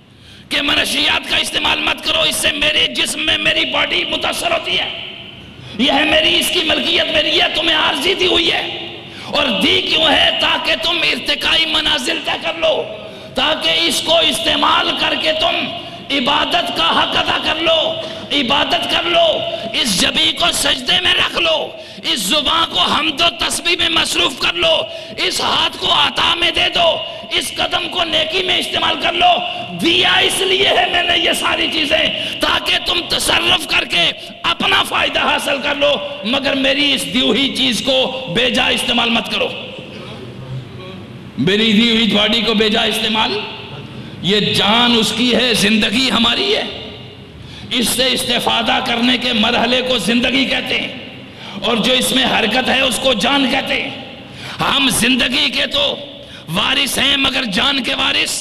کہ منشیات کا استعمال مت کرو، اس سے میرے جسم میں میری باڈی متاثر ہوتی ہے، یہ ہے میری، اس کی ملکیت میری ہے، تمہیں عارضی دی ہوئی ہے. اور دی کیوں ہے؟ تاکہ تم ارتقائی منازل طے کر لو، تاکہ اس کو استعمال کر کے تم عبادت کا حق ادا کر لو، عبادت کر لو، اس جبی کو سجدے میں رکھ لو، اس زبان کو حمد و تسبیح میں مصروف کر لو، اس ہاتھ کو عطا میں دے دو، اس قدم کو نیکی میں استعمال کر لو. دیا اس لیے ہے میں نے یہ ساری چیزیں تاکہ تم تصرف کر کے اپنا فائدہ حاصل کر لو، مگر میری اس دی ہوئی چیز کو بے جا استعمال مت کرو. میری دی ہوئی باڈی کو بے جا استعمال، یہ جان اس کی ہے، زندگی ہماری ہے. اس سے استفادہ کرنے کے مرحلے کو زندگی کہتے ہیں، اور جو اس میں حرکت ہے اس کو جان کہتے ہیں. ہم زندگی کے تو وارث ہیں مگر جان کے وارث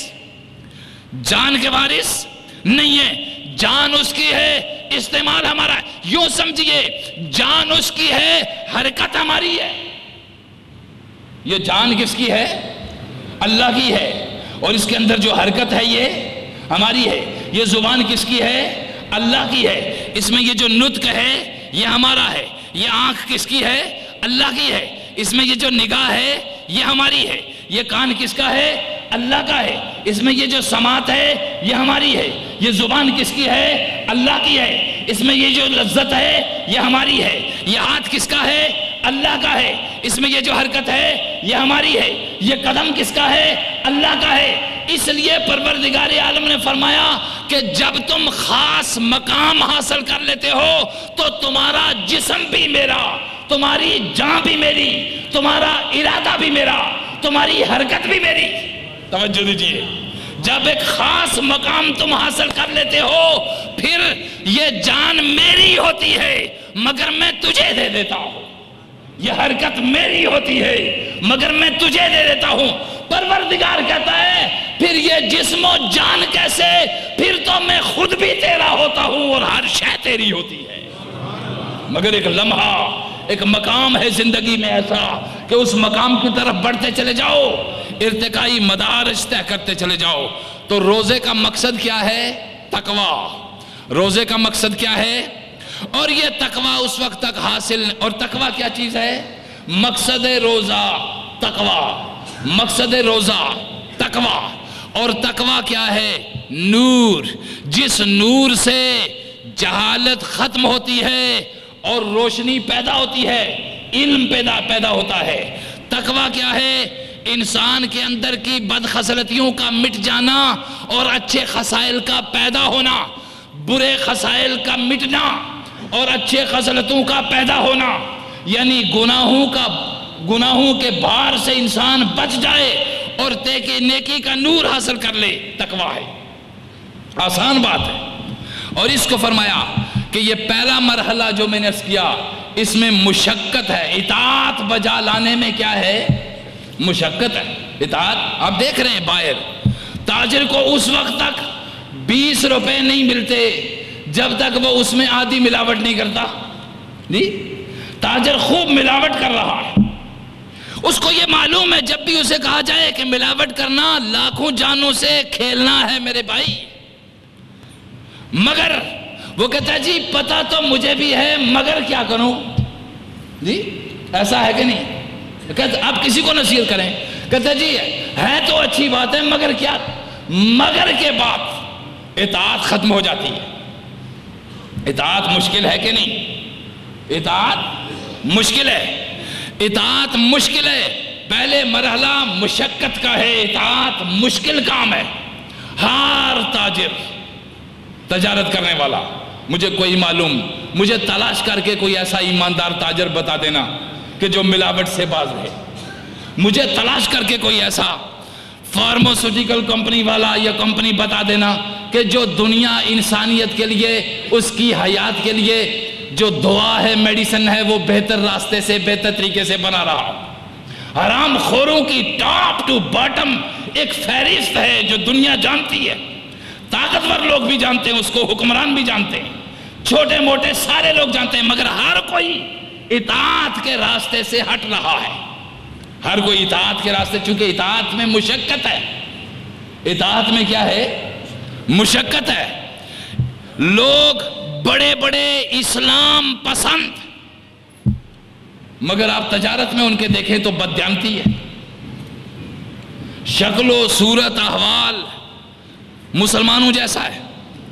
جان کے وارث نہیں ہے. جان اس کی ہے، استعمال ہمارا ہے. یوں سمجھئے جان اس کی ہے، حرکت ہماری ہے. یہ جان کس کی ہے؟ اللہ کی ہے. اور اس کے اندر جو حرکت ہے یہ ہماری ہے. یہ زبان کس کی ہے؟ اللہ کی ہے. اس میں یہ جو نطق ہے یہ ہمارا ہے. یہ آنکھ کس کی ہے؟ اللہ کی ہے. اس میں یہ جو نگاہ ہے یہ ہماری ہے. یہ کان کس کا ہے؟ اللہ کا ہے. اس میں یہ جو سماعت ہے یہ ہماری ہے. یہ زبان کس کی ہے؟ اللہ کی ہے. اس میں یہ جو لذت ہے یہ ہماری ہے. یہ ہاتھ کس کا ہے؟ اللہ کا ہے. اس میں یہ جو حرکت ہے یہ ہماری ہے. یہ قدم کس کا ہے؟ اللہ کا ہے. اس لیے پروردگار عالم نے فرمایا کہ جب تم خاص مقام حاصل کر لیتے ہو تو تمہارا جسم بھی میرا، تمہاری جان بھی میری، تمہارا ارادہ بھی میرا، تمہاری حرکت بھی میری. توجہ دیجیے، جب ایک خاص مقام تم حاصل کر لیتے ہو پھر یہ جان میری ہوتی ہے مگر میں تجھے دے دیتا ہوں. یہ حرکت میری ہوتی ہے مگر میں تجھے دے دیتا ہوں. پروردگار کہتا ہے پھر یہ جسم و جان کیسے؟ پھر تو میں خود بھی تیرا ہوتا ہوں اور ہر شے تیری ہوتی ہے. مگر ایک لمحہ، ایک مقام ہے زندگی میں ایسا کہ اس مقام کی طرف بڑھتے چلے جاؤ، ارتقائی مدارج طے کرتے چلے جاؤ. تو روزے کا مقصد کیا ہے؟ تقویٰ. روزے کا مقصد کیا ہے؟ اور یہ تقویٰ اس وقت تک حاصل، اور تقویٰ کیا چیز ہے؟ مقصد روزہ تقویٰ، مقصد روزہ تقویٰ. اور تقویٰ کیا ہے؟ نور. جس نور سے جہالت ختم ہوتی ہے اور روشنی پیدا ہوتی ہے، علم پیدا پیدا ہوتا ہے. تقویٰ کیا ہے؟ انسان کے اندر کی بدخصلتیوں کا مٹ جانا اور اچھے خصائل کا پیدا ہونا، برے خصائل کا مٹنا اور اچھے خصلتوں کا پیدا ہونا. یعنی گناہوں کا گناہوں کے بھار سے انسان بچ جائے اور تیکے نیکی کا نور حاصل کر لے. تقویٰ ہے، آسان بات ہے. اور اس کو فرمایا کہ یہ پہلا مرحلہ جو میں نے عرض کیا اس میں مشقت ہے. اطاعت بجا لانے میں کیا ہے؟ مشقت ہے. اطاعت آپ دیکھ رہے ہیں باہر تاجر کو اس وقت تک بیس روپے نہیں ملتے جب تک وہ اس میں آدھی ملاوٹ نہیں کرتا. جی تاجر خوب ملاوٹ کر رہا ہے، اس کو یہ معلوم ہے جب بھی اسے کہا جائے کہ ملاوٹ کرنا لاکھوں جانوں سے کھیلنا ہے میرے بھائی، مگر وہ کہتا ہے جی پتہ تو مجھے بھی ہے مگر کیا کروں. جی ایسا ہے کہ نہیں؟ کہتا آپ کسی کو نصیحت کریں، کہتا جی ہے تو اچھی بات ہے مگر کیا؟ مگر کے بعد اطاعت ختم ہو جاتی ہے. اطاعت مشکل ہے کہ نہیں؟ اطاعت مشکل ہے. اطاعت مشکل ہے. پہلے مرحلہ مشقت کا ہے. اطاعت مشکل کام ہے. ہر تاجر، تجارت کرنے والا، مجھے کوئی معلوم، مجھے تلاش کر کے کوئی ایسا ایماندار تاجر بتا دینا کہ جو ملاوٹ سے باز رہے. مجھے تلاش کر کے کوئی ایسا فارماسیوٹیکل کمپنی والا یا کمپنی بتا دینا کہ جو دنیا انسانیت کے لیے، اس کی حیات کے لیے جو دعا ہے، میڈیسن ہے، وہ بہتر راستے سے، بہتر طریقے سے بنا رہا. حرام خوروں کی ٹاپ ٹو باٹم ایک فہرست ہے جو دنیا جانتی ہے. طاقتور لوگ بھی جانتے ہیں اس کو، حکمران بھی جانتے ہیں، چھوٹے موٹے سارے لوگ جانتے ہیں، مگر ہر کوئی اطاعت کے راستے سے ہٹ رہا ہے. ہر کوئی اطاعت کے راستے، چونکہ اطاعت میں مشقت ہے. اطاعت میں کیا ہے؟ مشقت ہے. لوگ بڑے بڑے اسلام پسند مگر آپ تجارت میں ان کے دیکھیں تو بددیانتی ہے، شکل و صورت احوال مسلمانوں جیسا ہے،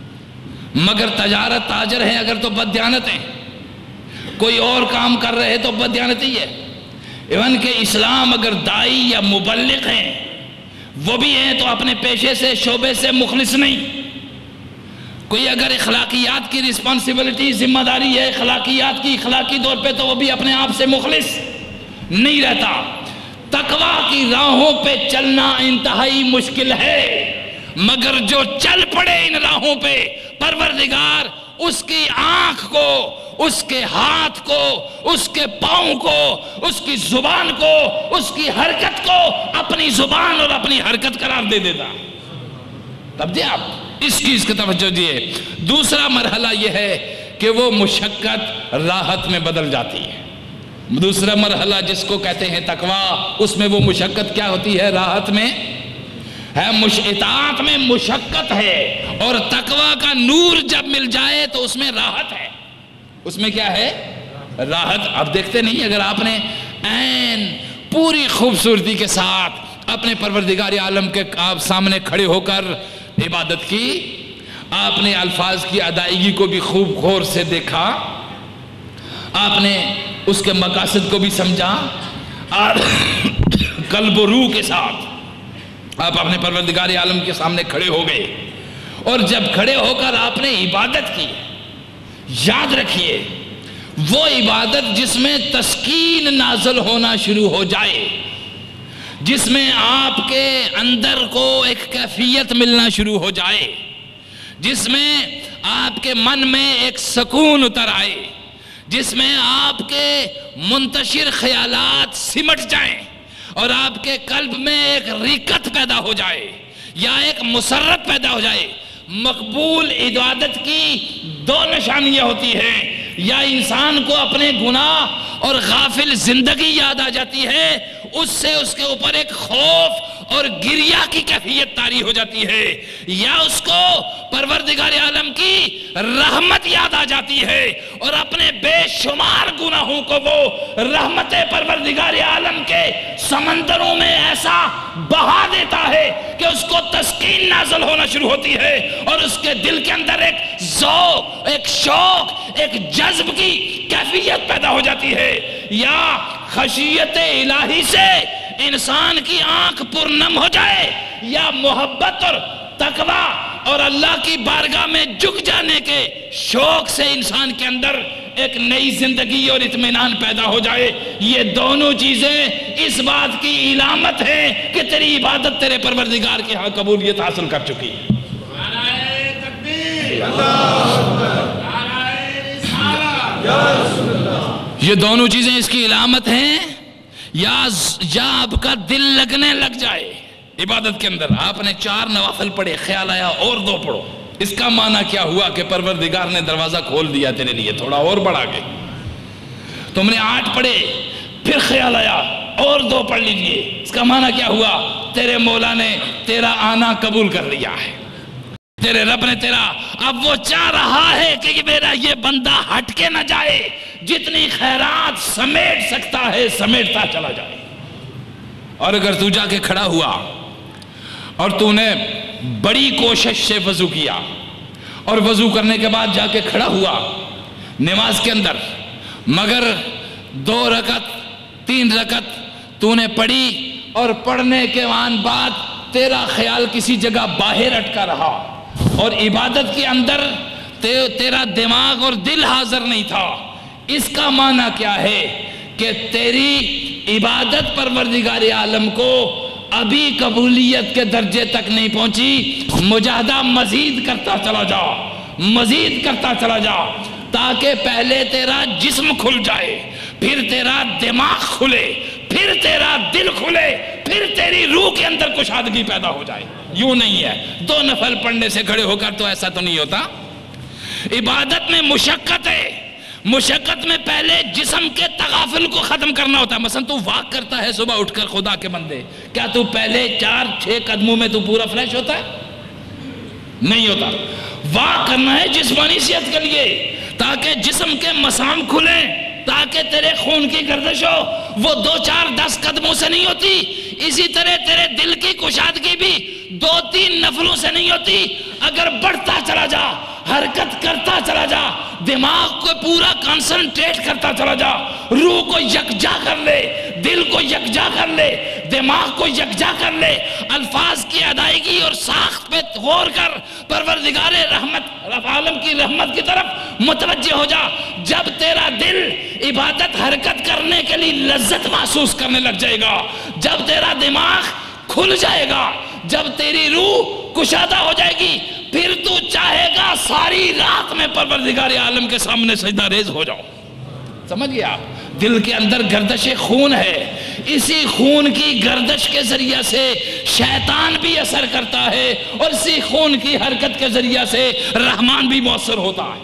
مگر تجارت تاجر ہیں اگر تو بددیانت ہیں، کوئی اور کام کر رہے تو بددیانتی ہے۔ ایون کہ اسلام اگر دائی یا مبلغ ہیں وہ بھی ہیں تو اپنے پیشے سے شعبے سے مخلص نہیں۔ کوئی اگر اخلاقیات کی رسپانسبلٹی ذمہ داری ہے اخلاقیات کی اخلاقی طور پہ تو وہ بھی اپنے آپ سے مخلص نہیں رہتا۔ تقویٰ کی راہوں پہ چلنا انتہائی مشکل ہے، مگر جو چل پڑے ان راہوں پہ پروردگار اس کی آنکھ کو، اس کے ہاتھ کو، اس کے پاؤں کو، اس کی زبان کو، اس کی حرکت کو اپنی زبان اور اپنی حرکت قرار دے دیتا۔ تب جی آپ اس کی اس کی توجہ دیئے۔ دوسرا مرحلہ یہ ہے کہ وہ مشقت راحت میں بدل جاتی ہے۔ دوسرا مرحلہ جس کو کہتے ہیں تقویٰ، اس میں وہ مشقت کیا ہوتی ہے؟ راحت میں ہے، اطاعت میں مشقت ہے، اور تقویٰ کا نور جب مل جائے تو اس میں راحت ہے۔ اس میں کیا ہے؟ راحت۔ اب دیکھتے نہیں اگر آپ نے عین پوری خوبصورتی کے ساتھ اپنے پروردگار عالم کے آپ سامنے کھڑے ہو کر عبادت کی، آپ نے الفاظ کی ادائیگی کو بھی خوب غور سے دیکھا، آپ نے اس کے مقاصد کو بھی سمجھا، اور قلب و روح کے ساتھ آپ اپنے پروردگار عالم کے سامنے کھڑے ہو گئے، اور جب کھڑے ہو کر آپ نے عبادت کی، یاد رکھیے وہ عبادت جس میں تسکین نازل ہونا شروع ہو جائے، جس میں آپ کے اندر کو ایک کیفیت ملنا شروع ہو جائے، جس میں آپ کے من میں ایک سکون اتر آئے، جس میں آپ کے منتشر خیالات سمٹ جائیں اور آپ کے قلب میں ایک رقت پیدا ہو جائے یا ایک مسرت پیدا ہو جائے۔ مقبول عبادت کی دو نشانیاں ہوتی ہیں، یا انسان کو اپنے گناہ اور غافل زندگی یاد آ جاتی ہے، اس سے اس کے اوپر ایک خوف اور گریہ کی کیفیت طاری ہو جاتی ہے، یا اس کو پروردگار عالم کی رحمت یاد آ جاتی ہے اور اپنے بے شمار گناہوں کو وہ رحمت پروردگار عالم کے سمندروں میں ایسا بہا دیتا ہے کہ اس کو تسکین نازل ہونا شروع ہوتی ہے، اور اس کے دل کے اندر ایک ذوق، ایک شوق، ایک جذب کی کیفیت پیدا ہو جاتی ہے۔ یا خشیت الہی سے انسان کی آنکھ پرنم ہو جائے، یا محبت اور تقویٰ اور اللہ کی بارگاہ میں جھک جانے کے شوق سے انسان کے اندر ایک نئی زندگی اور اطمینان پیدا ہو جائے۔ یہ دونوں چیزیں اس بات کی علامت ہیں کہ تیری عبادت تیرے پروردگار کے ہاں قبولیت حاصل کر چکی ہے۔ یہ دونوں چیزیں اس کی علامت ہیں، یا یا آپ کا دل لگنے لگ جائے عبادت کے اندر۔ آپ نے چار نوافل پڑھے، خیال آیا اور دو پڑھو، اس کا معنی کیا ہوا کہ پروردگار نے دروازہ کھول دیا تیرے لیے، تھوڑا اور بڑھا کے۔ تم نے آٹھ پڑھے، پھر خیال آیا اور دو پڑھ لیجئے، اس کا معنی کیا ہوا؟ تیرے مولا نے تیرا آنا قبول کر لیا ہے، تیرے رب نے تیرا، اب وہ چاہ رہا ہے کہ میرا یہ بندہ ہٹ کے نہ جائے، جتنی خیرات سمیٹ سکتا ہے سمیٹتا چلا جائے۔ اور اگر تو جا کے کھڑا ہوا اور تو نے بڑی کوشش سے وضو کیا، اور وضو کرنے کے بعد جا کے کھڑا ہوا نماز کے اندر، مگر دو رکعت تین رکعت تو نے پڑھی، اور پڑھنے کے بعد تیرا خیال کسی جگہ باہر اٹکا رہا، اور عبادت کے اندر تیرا دماغ اور دل حاضر نہیں تھا، اس کا معنی کیا ہے؟ کہ تیری عبادت پروردگار عالم کو ابھی قبولیت کے درجے تک نہیں پہنچی۔ مجاہدہ مزید کرتا چلا جا، مزید کرتا چلا جا، تاکہ پہلے تیرا جسم کھل جائے، پھر تیرا دماغ کھلے، پھر تیرا دل کھلے، پھر تیری روح کے اندر کشادگی پیدا ہو جائے۔ یوں نہیں ہے دو نفل پڑھنے سے کھڑے ہو کر تو ایسا تو نہیں ہوتا۔ عبادت میں مشقت ہے، مشقت میں پہلے جسم کے تغافل کو ختم کرنا ہوتا ہے۔ مثلا تو واک کرتا ہے صبح اٹھ کر، خدا کے بندے، کیا تو پہلے چار چھ قدموں میں تو پورا فریش ہوتا ہے؟ نہیں ہوتا۔ واک کرنا ہے جسمانی صحت کے لیے، تاکہ جسم کے مسام کھلیں، تاکہ تیرے خون کی گردش ہو وہ دو چار دس قدموں سے نہیں ہوتی، اسی طرح تیرے دل کی کشادگی بھی دو تین نفلوں سے نہیں ہوتی۔ اگر بڑھتا چلا جا، حرکت کرتا چلا جا، دماغ کو پورا کنسنٹریٹ کرتا چلا جا، روح کو یکجا کر لے، دل کو یکجا کر لے، دماغ کو یکجا کر لے، الفاظ کی ادائیگی اور ساخت پہ غور کر، پروردگار رحمت عالم کی رحمت کی طرف متوجہ ہو جا۔ جب تیرا دل عبادت حرکت کرنے کے لیے لذت محسوس کرنے لگ جائے گا، جب تیرا دماغ کھل جائے گا، جب تیری روح کشادہ ہو جائے گی، پھر تو چاہے گا ساری رات میں پروردگار عالم کے سامنے سجدہ ریز ہو جاؤ۔ سمجھ گیا؟ دل کے اندر گردش خون ہے، اسی خون کی گردش کے ذریعہ سے شیطان بھی اثر کرتا ہے، اور اسی خون کی حرکت کے ذریعہ سے رحمان بھی مؤثر ہوتا ہے،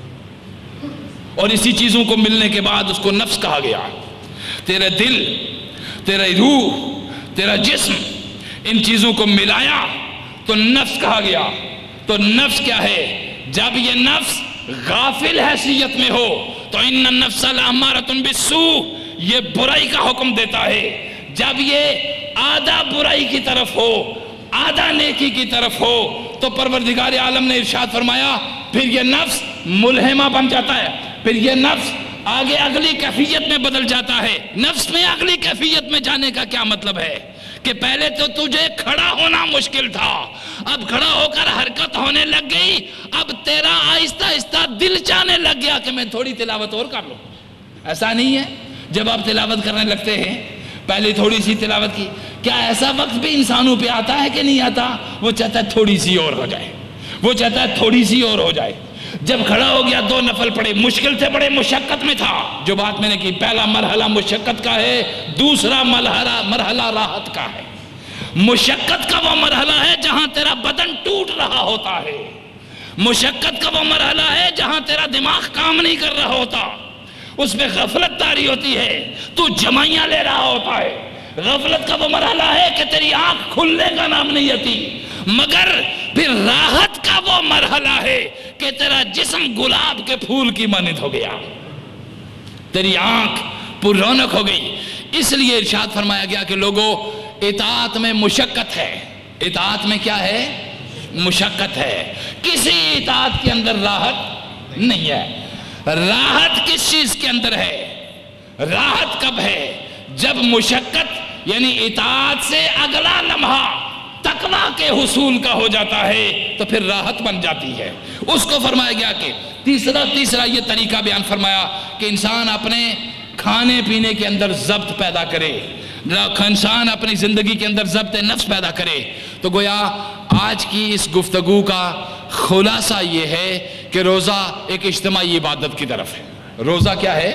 اور اسی چیزوں کو ملنے کے بعد اس کو نفس کہا گیا۔ تیرا دل، تیرا روح، تیرا جسم، ان چیزوں کو ملایا تو نفس کہا گیا۔ تو نفس کیا ہے؟ جب یہ نفس غافل حیثیت میں ہو تو ان النفس لامارۃ بالسوء، یہ برائی کا حکم دیتا ہے۔ جب یہ آدھا برائی کی طرف ہو، آدھا نیکی کی طرف ہو، تو پروردگار عالم نے ارشاد فرمایا پھر یہ نفس ملہمہ بن جاتا ہے، پھر یہ نفس آگے اگلی کیفیت میں بدل جاتا ہے۔ نفس میں اگلی کیفیت میں جانے کا کیا مطلب ہے؟ کہ پہلے تو تجھے کھڑا ہونا مشکل تھا، اب کھڑا ہو کر حرکت ہونے لگ گئی، اب تیرا آہستہ آہستہ دل چاہنے لگ گیا کہ میں تھوڑی تلاوت اور کر لوں۔ ایسا نہیں ہے جب آپ تلاوت کرنے لگتے ہیں پہلے تھوڑی سی تلاوت کی، کیا ایسا وقت بھی انسانوں پہ آتا ہے کہ نہیں آتا؟ وہ چاہتا ہے تھوڑی سی اور ہو جائے، وہ چاہتا ہے تھوڑی سی اور ہو جائے۔ جب کھڑا ہو گیا دو نفل پڑے، مشکل تھے، بڑے مشقت میں تھا۔ جو بات میں نے کی، پہلا مرحلہ مشقت کا ہے، دوسرا مرحلہ مرحلہ راحت کا ہے۔ مشقت کا وہ مرحلہ ہے جہاں تیرا بدن ٹوٹ رہا ہوتا ہے، مشقت کا وہ مرحلہ ہے جہاں تیرا دماغ کام نہیں کر رہا ہوتا، اس میں غفلت طاری ہوتی ہے، تو جمائیاں لے رہا ہوتا ہے۔ غفلت کا وہ مرحلہ ہے کہ تیری آنکھ کھلنے کا نام نہیں آتی، مگر پھر راحت کا وہ مرحلہ ہے کہ تیرا جسم گلاب کے پھول کی مانند ہو گیا، تیری آنکھ پر رونق ہو گئی۔ اس لیے ارشاد فرمایا گیا کہ لوگوں، اطاعت میں مشقت ہے۔ اطاعت میں کیا ہے؟ مشقت ہے۔ کسی اطاعت کے اندر راحت نہیں ہے۔ راحت کس چیز کے اندر ہے؟ راحت کب ہے؟ جب مشقت یعنی اطاعت سے اگلا لمحہ تقویٰ کے حصول کا ہو جاتا ہے تو پھر راحت بن جاتی ہے۔ اس کو فرمایا گیا کہ تیسرا تیسرا یہ طریقہ بیان فرمایا کہ انسان اپنے کھانے پینے کے اندر ضبط پیدا کرے، انسان اپنی زندگی کے اندر ضبط نفس پیدا کرے۔ تو گویا آج کی اس گفتگو کا خلاصہ یہ ہے کہ روزہ ایک اجتماعی عبادت کی طرف ہے۔ روزہ کیا ہے؟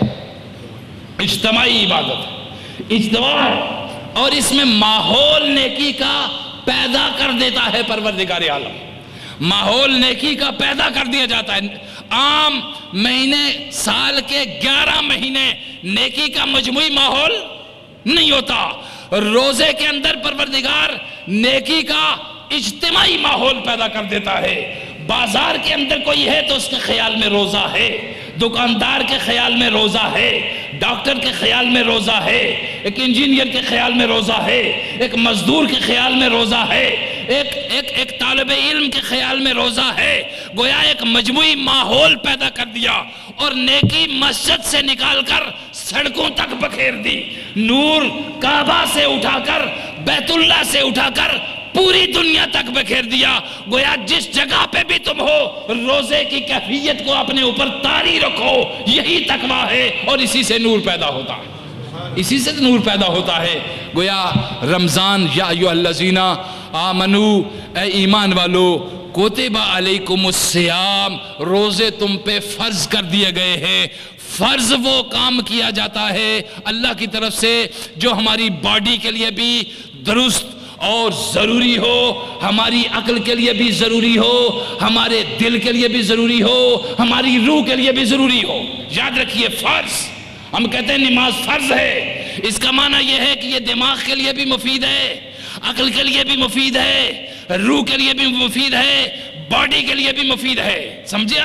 اجتماعی عبادت، اجتماع، اور اس میں ماحول نیکی کا پیدا کر دیتا ہے پروردگار عالم۔ ماحول نیکی کا پیدا کر دیا جاتا ہے۔ عام مہینے، سال کے گیارہ مہینے نیکی کا مجموعی ماحول نہیں ہوتا، روزے کے اندر پروردگار نیکی کا اجتماعی ماحول پیدا کر دیتا ہے۔ بازار کے اندر کوئی ہے تو اس کے خیال میں روزہ ہے، دکاندار کے خیال میں روزہ ہے، ڈاکٹر کے خیال میں روزہ ہے، ایک انجینئر کے خیال میں روزہ ہے، ایک مزدور کے خیال میں روزہ ہے، ایک ایک ایک طالب علم کے خیال میں روزہ ہے۔ گویا ایک مجموعی ماحول پیدا کر دیا، اور نیکی مسجد سے نکال کر سڑکوں تک بکھیر دی، نور کعبہ سے اٹھا کر، بیت اللہ سے اٹھا کر پوری دنیا تک بکھیر دیا۔ گویا جس جگہ پہ بھی تم ہو، روزے کی کیفیت کو اپنے اوپر طاری رکھو، یہی تقویٰ ہے، اور اسی سے نور پیدا ہوتا ہے، اسی سے نور پیدا ہوتا ہے۔ گویا رمضان، یا ایھا الذین آمنو، اے ایمان والو، کتب علیکم الصیام، روزے تم پہ فرض کر دیے گئے ہیں۔ فرض وہ کام کیا جاتا ہے اللہ کی طرف سے جو ہماری باڈی کے لیے بھی درست اور ضروری ہو، ہماری عقل کے لیے بھی ضروری ہو، ہمارے دل کے لیے بھی ضروری ہو، ہماری روح کے لیے بھی ضروری ہو۔ یاد رکھیے، فرض، ہم کہتے ہیں نماز فرض ہے، اس کا معنی یہ ہے کہ یہ دماغ کے لیے بھی مفید ہے، عقل کے لیے بھی مفید ہے، روح کے لیے بھی مفید ہے، باڈی کے لیے بھی مفید ہے۔ سمجھے آپ؟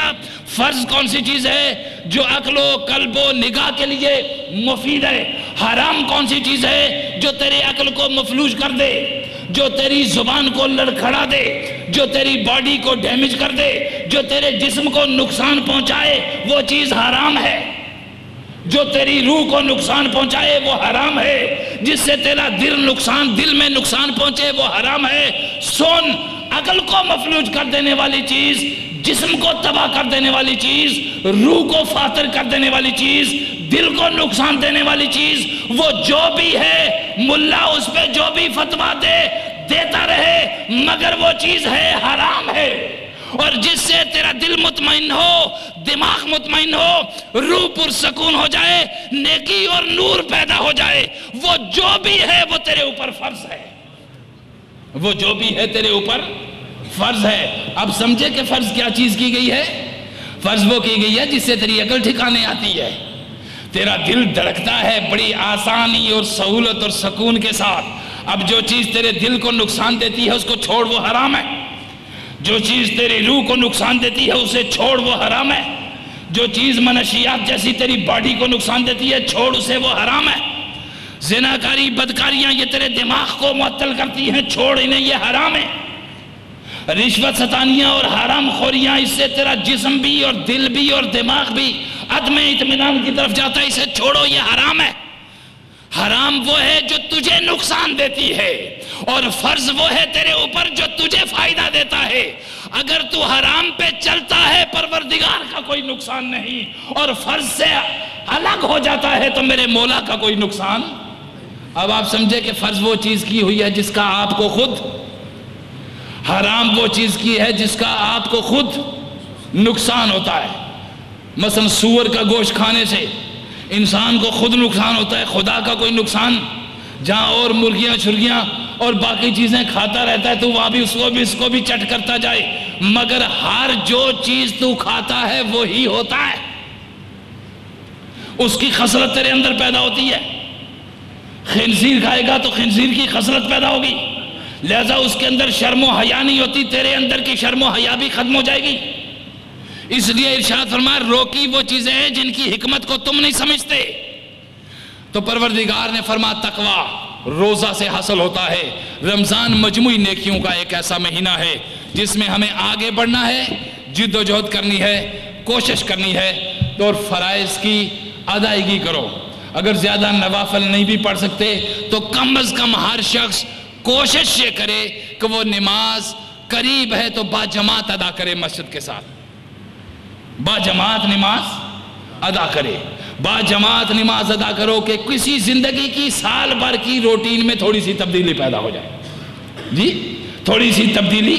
فرض کون سی چیز ہے جو عقل و قلب و نگاہ کے لیے مفید ہے؟ حرام کون سی چیز ہے جو تیری عقل کو مفلوج کر دے، جو تیری زبان کو لڑکھڑا دے، جو تیری باڈی کو ڈیمیج کر دے، جو تیرے جسم کو نقصان پہنچائے، وہ چیز حرام ہے۔ جو تیری روح کو نقصان پہنچائے وہ حرام ہے، جس سے تیرا دل نقصان دل میں نقصان پہنچے وہ حرام ہے۔ سن، عقل کو مفلوج کر دینے والی چیز، جسم کو تباہ کر دینے والی چیز، روح کو فاتر کر دینے والی چیز، دل کو نقصان دینے والی چیز، وہ جو بھی ہے ملا اس پہ جو بھی فتویٰ دے دیتا رہے، مگر وہ چیز ہے حرام ہے۔ اور جس سے تیرا دل مطمئن ہو، دماغ مطمئن ہو، روح پرسکون ہو جائے، نیکی اور نور پیدا ہو جائے، وہ جو بھی ہے وہ تیرے اوپر فرض ہے، وہ جو بھی ہے تیرے اوپر فرض ہے۔ اب سمجھے کہ فرض کیا چیز کی گئی ہے؟ فرض وہ کی گئی ہے جس سے تیری عقل ٹھکانے آتی ہے، تیرا دل دھڑکتا ہے بڑی آسانی اور سہولت اور سکون کے ساتھ۔ اب جو چیز تیرے دل کو نقصان دیتی ہے اس کو چھوڑ، وہ حرام ہے۔ جو چیز تیری روح کو نقصان دیتی ہے اسے چھوڑ، وہ حرام ہے۔ جو چیز منشیات جیسی تیری باڈی کو نقصان دیتی ہے چھوڑ اسے، وہ حرام ہے۔ زناکاری، بدکاریاں یہ تیرے دماغ کو معطل کرتی ہیں، چھوڑ انہیں، یہ حرام ہے۔ رشوت ستانیاں اور حرام خوریاں، اس سے تیرا جسم بھی اور دل بھی اور دماغ بھی عدم اطمینان کی طرف جاتا ہے، اسے چھوڑو، یہ حرام ہے۔ حرام وہ ہے جو تجھے نقصان دیتی ہے، اور فرض وہ ہے تیرے اوپر جو تجھے فائدہ دیتا ہے۔ اگر تو حرام پہ چلتا ہے پروردگار کا کوئی نقصان نہیں، اور فرض سے الگ ہو جاتا ہے تو میرے مولا کا کوئی نقصان۔ اب آپ سمجھے کہ فرض وہ چیز کی ہوئی ہے جس کا آپ کو خود، حرام وہ چیز کی ہے جس کا آپ کو خود نقصان ہوتا ہے۔ مثلا سور کا گوشت کھانے سے انسان کو خود نقصان ہوتا ہے، خدا کا کوئی نقصان؟ جہاں اور مرغیاں چھرگیاں اور باقی چیزیں کھاتا رہتا ہے تو وہاں بھی اس کو بھی اس کو بھی چٹ کرتا جائے، مگر ہر جو چیز تو کھاتا ہے وہی ہوتا ہے، اس کی خصلت تیرے اندر پیدا ہوتی ہے۔ خنزیر کھائے گا تو خنزیر کی خصلت پیدا ہوگی، لہذا اس کے اندر شرم و حیا نہیں ہوتی، تیرے اندر کی شرم و حیا بھی ختم ہو جائے گی۔ اس لیے ارشاد فرمایا روکی وہ چیزیں ہیں جن کی حکمت کو تم نہیں سمجھتے۔ تو پروردگار نے فرمایا تقوی روزہ سے حاصل ہوتا ہے۔ رمضان مجموعی نیکیوں کا ایک ایسا مہینہ ہے جس میں ہمیں آگے بڑھنا ہے، جد و جہد کرنی ہے، کوشش کرنی ہے، اور فرائض کی ادائیگی کرو۔ اگر زیادہ نوافل نہیں بھی پڑھ سکتے تو کم از کم ہر شخص کوشش یہ کرے کہ وہ نماز قریب ہے تو با جماعت ادا کرے، مسجد کے ساتھ با جماعت نماز ادا کرے۔ با جماعت نماز ادا کرو کہ کسی زندگی کی سال بھر کی روٹین میں تھوڑی سی تبدیلی پیدا ہو جائے۔ جی تھوڑی سی تبدیلی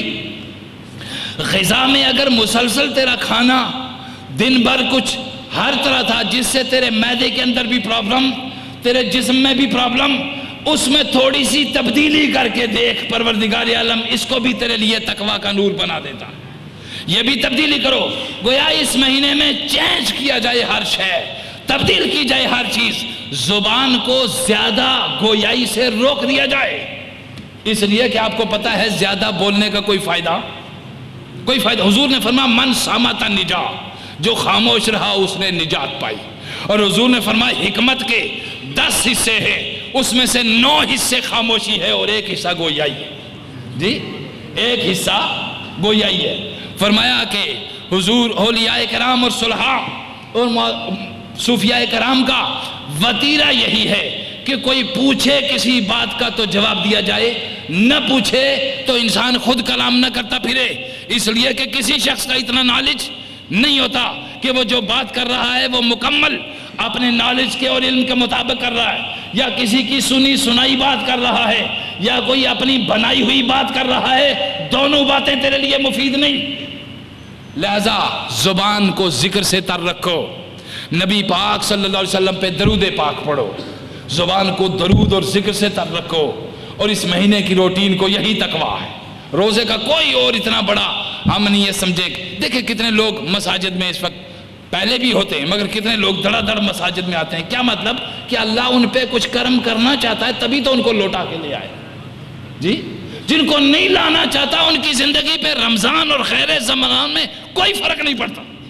غذا میں، اگر مسلسل تیرا کھانا دن بھر کچھ ہر طرح تھا جس سے تیرے معدے کے اندر بھی پرابلم، تیرے جسم میں بھی پرابلم، اس میں تھوڑی سی تبدیلی کر کے دیکھ، پروردگار عالم اس کو بھی تیرے لیے تقوی کا نور بنا دیتا۔ یہ بھی تبدیلی کرو، گویا اس مہینے میں چینج کیا جائے ہر شے، تبدیل کی جائے ہر چیز، زبان کو زیادہ گویائی سے روک دیا جائے، اس لیے کہ آپ کو پتا ہے زیادہ بولنے کا کوئی فائدہ کوئی فائدہ حضور نے فرمایا من صامت نجا، جو خاموش رہا اس نے نجات پائی۔ اور حضور نے فرمایا حکمت کے دس حصے ہیں، اس میں سے نو حصے خاموشی ہے اور ایک حصہ گویائی ہے۔ جی ایک حصہ گویائی ہے۔ فرمایا کہ حضور اولیاء کرام اور صلحاء اور صوفیاء کرام کا وتیرہ یہی ہے کہ کوئی پوچھے کسی بات کا تو جواب دیا جائے، نہ پوچھے تو انسان خود کلام نہ کرتا پھرے، اس لیے کہ کسی شخص کا اتنا نالج نہیں ہوتا کہ وہ جو بات کر رہا ہے وہ مکمل اپنے نالج کے اور علم کے مطابق کر رہا ہے، یا کسی کی سنی سنائی بات کر رہا ہے، یا کوئی اپنی بنائی ہوئی بات کر رہا ہے، دونوں باتیں تیرے لیے مفید نہیں۔ لہذا زبان کو ذکر سے تر رکھو، نبی پاک صلی اللہ علیہ وسلم پہ درود پاک پڑھو، زبان کو درود اور ذکر سے تر رکھو، اور اس مہینے کی روٹین کو یہی تقویٰ ہے۔ روزے کا کوئی اور اتنا بڑا ہم نہیں یہ سمجھے۔ دیکھیں کتنے لوگ مساجد میں اس وقت، پہلے بھی ہوتے ہیں مگر کتنے لوگ دڑا دڑ مساجد میں آتے ہیں، کیا مطلب کہ اللہ ان پہ کچھ کرم کرنا چاہتا ہے تبھی تو ان کو لوٹا کے لے آئے۔ جی جن کو نہیں لانا چاہتا ان کی زندگی پہ رمضان اور خیر رمضان میں کوئی فرق نہیں پڑتا۔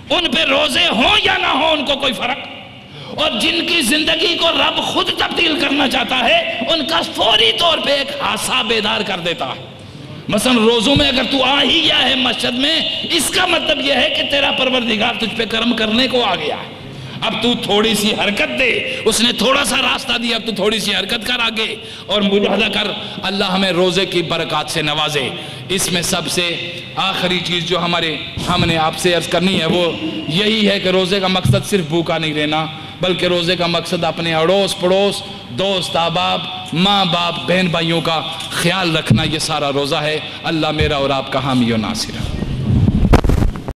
ان پہ روزے ہوں یا نہ ہوں ان کو کوئی فرق، اور جن کی زندگی کو رب خود تبدیل کرنا چاہتا ہے ان کا فوری طور پہ ایک حادثہ بیدار کر دیتا ہے۔ مثلا روزوں میں اگر تو آ ہی گیا ہے مسجد میں، اس کا مطلب یہ ہے کہ تیرا پروردگار تجھ پہ کرم کرنے کو آ گیا ہے۔ اب تو تھوڑی سی حرکت دے، اس نے تھوڑا سا راستہ دیا، اب تو تھوڑی سی حرکت کر آگے اور مجاہدہ کر، اللہ ہمیں روزے کی برکات سے نوازے۔ اس میں سب سے آخری چیز جو ہمارے ہم نے آپ سے عرض کرنی ہے وہ یہی ہے کہ روزے کا مقصد صرف بھوکا نہیں رہنا، بلکہ روزے کا مقصد اپنے اڑوس پڑوس، دوست احباب، ماں باپ، بہن بھائیوں کا خیال رکھنا، یہ سارا روزہ ہے۔ اللہ میرا اور آپ کا حامی و ناصر ہے۔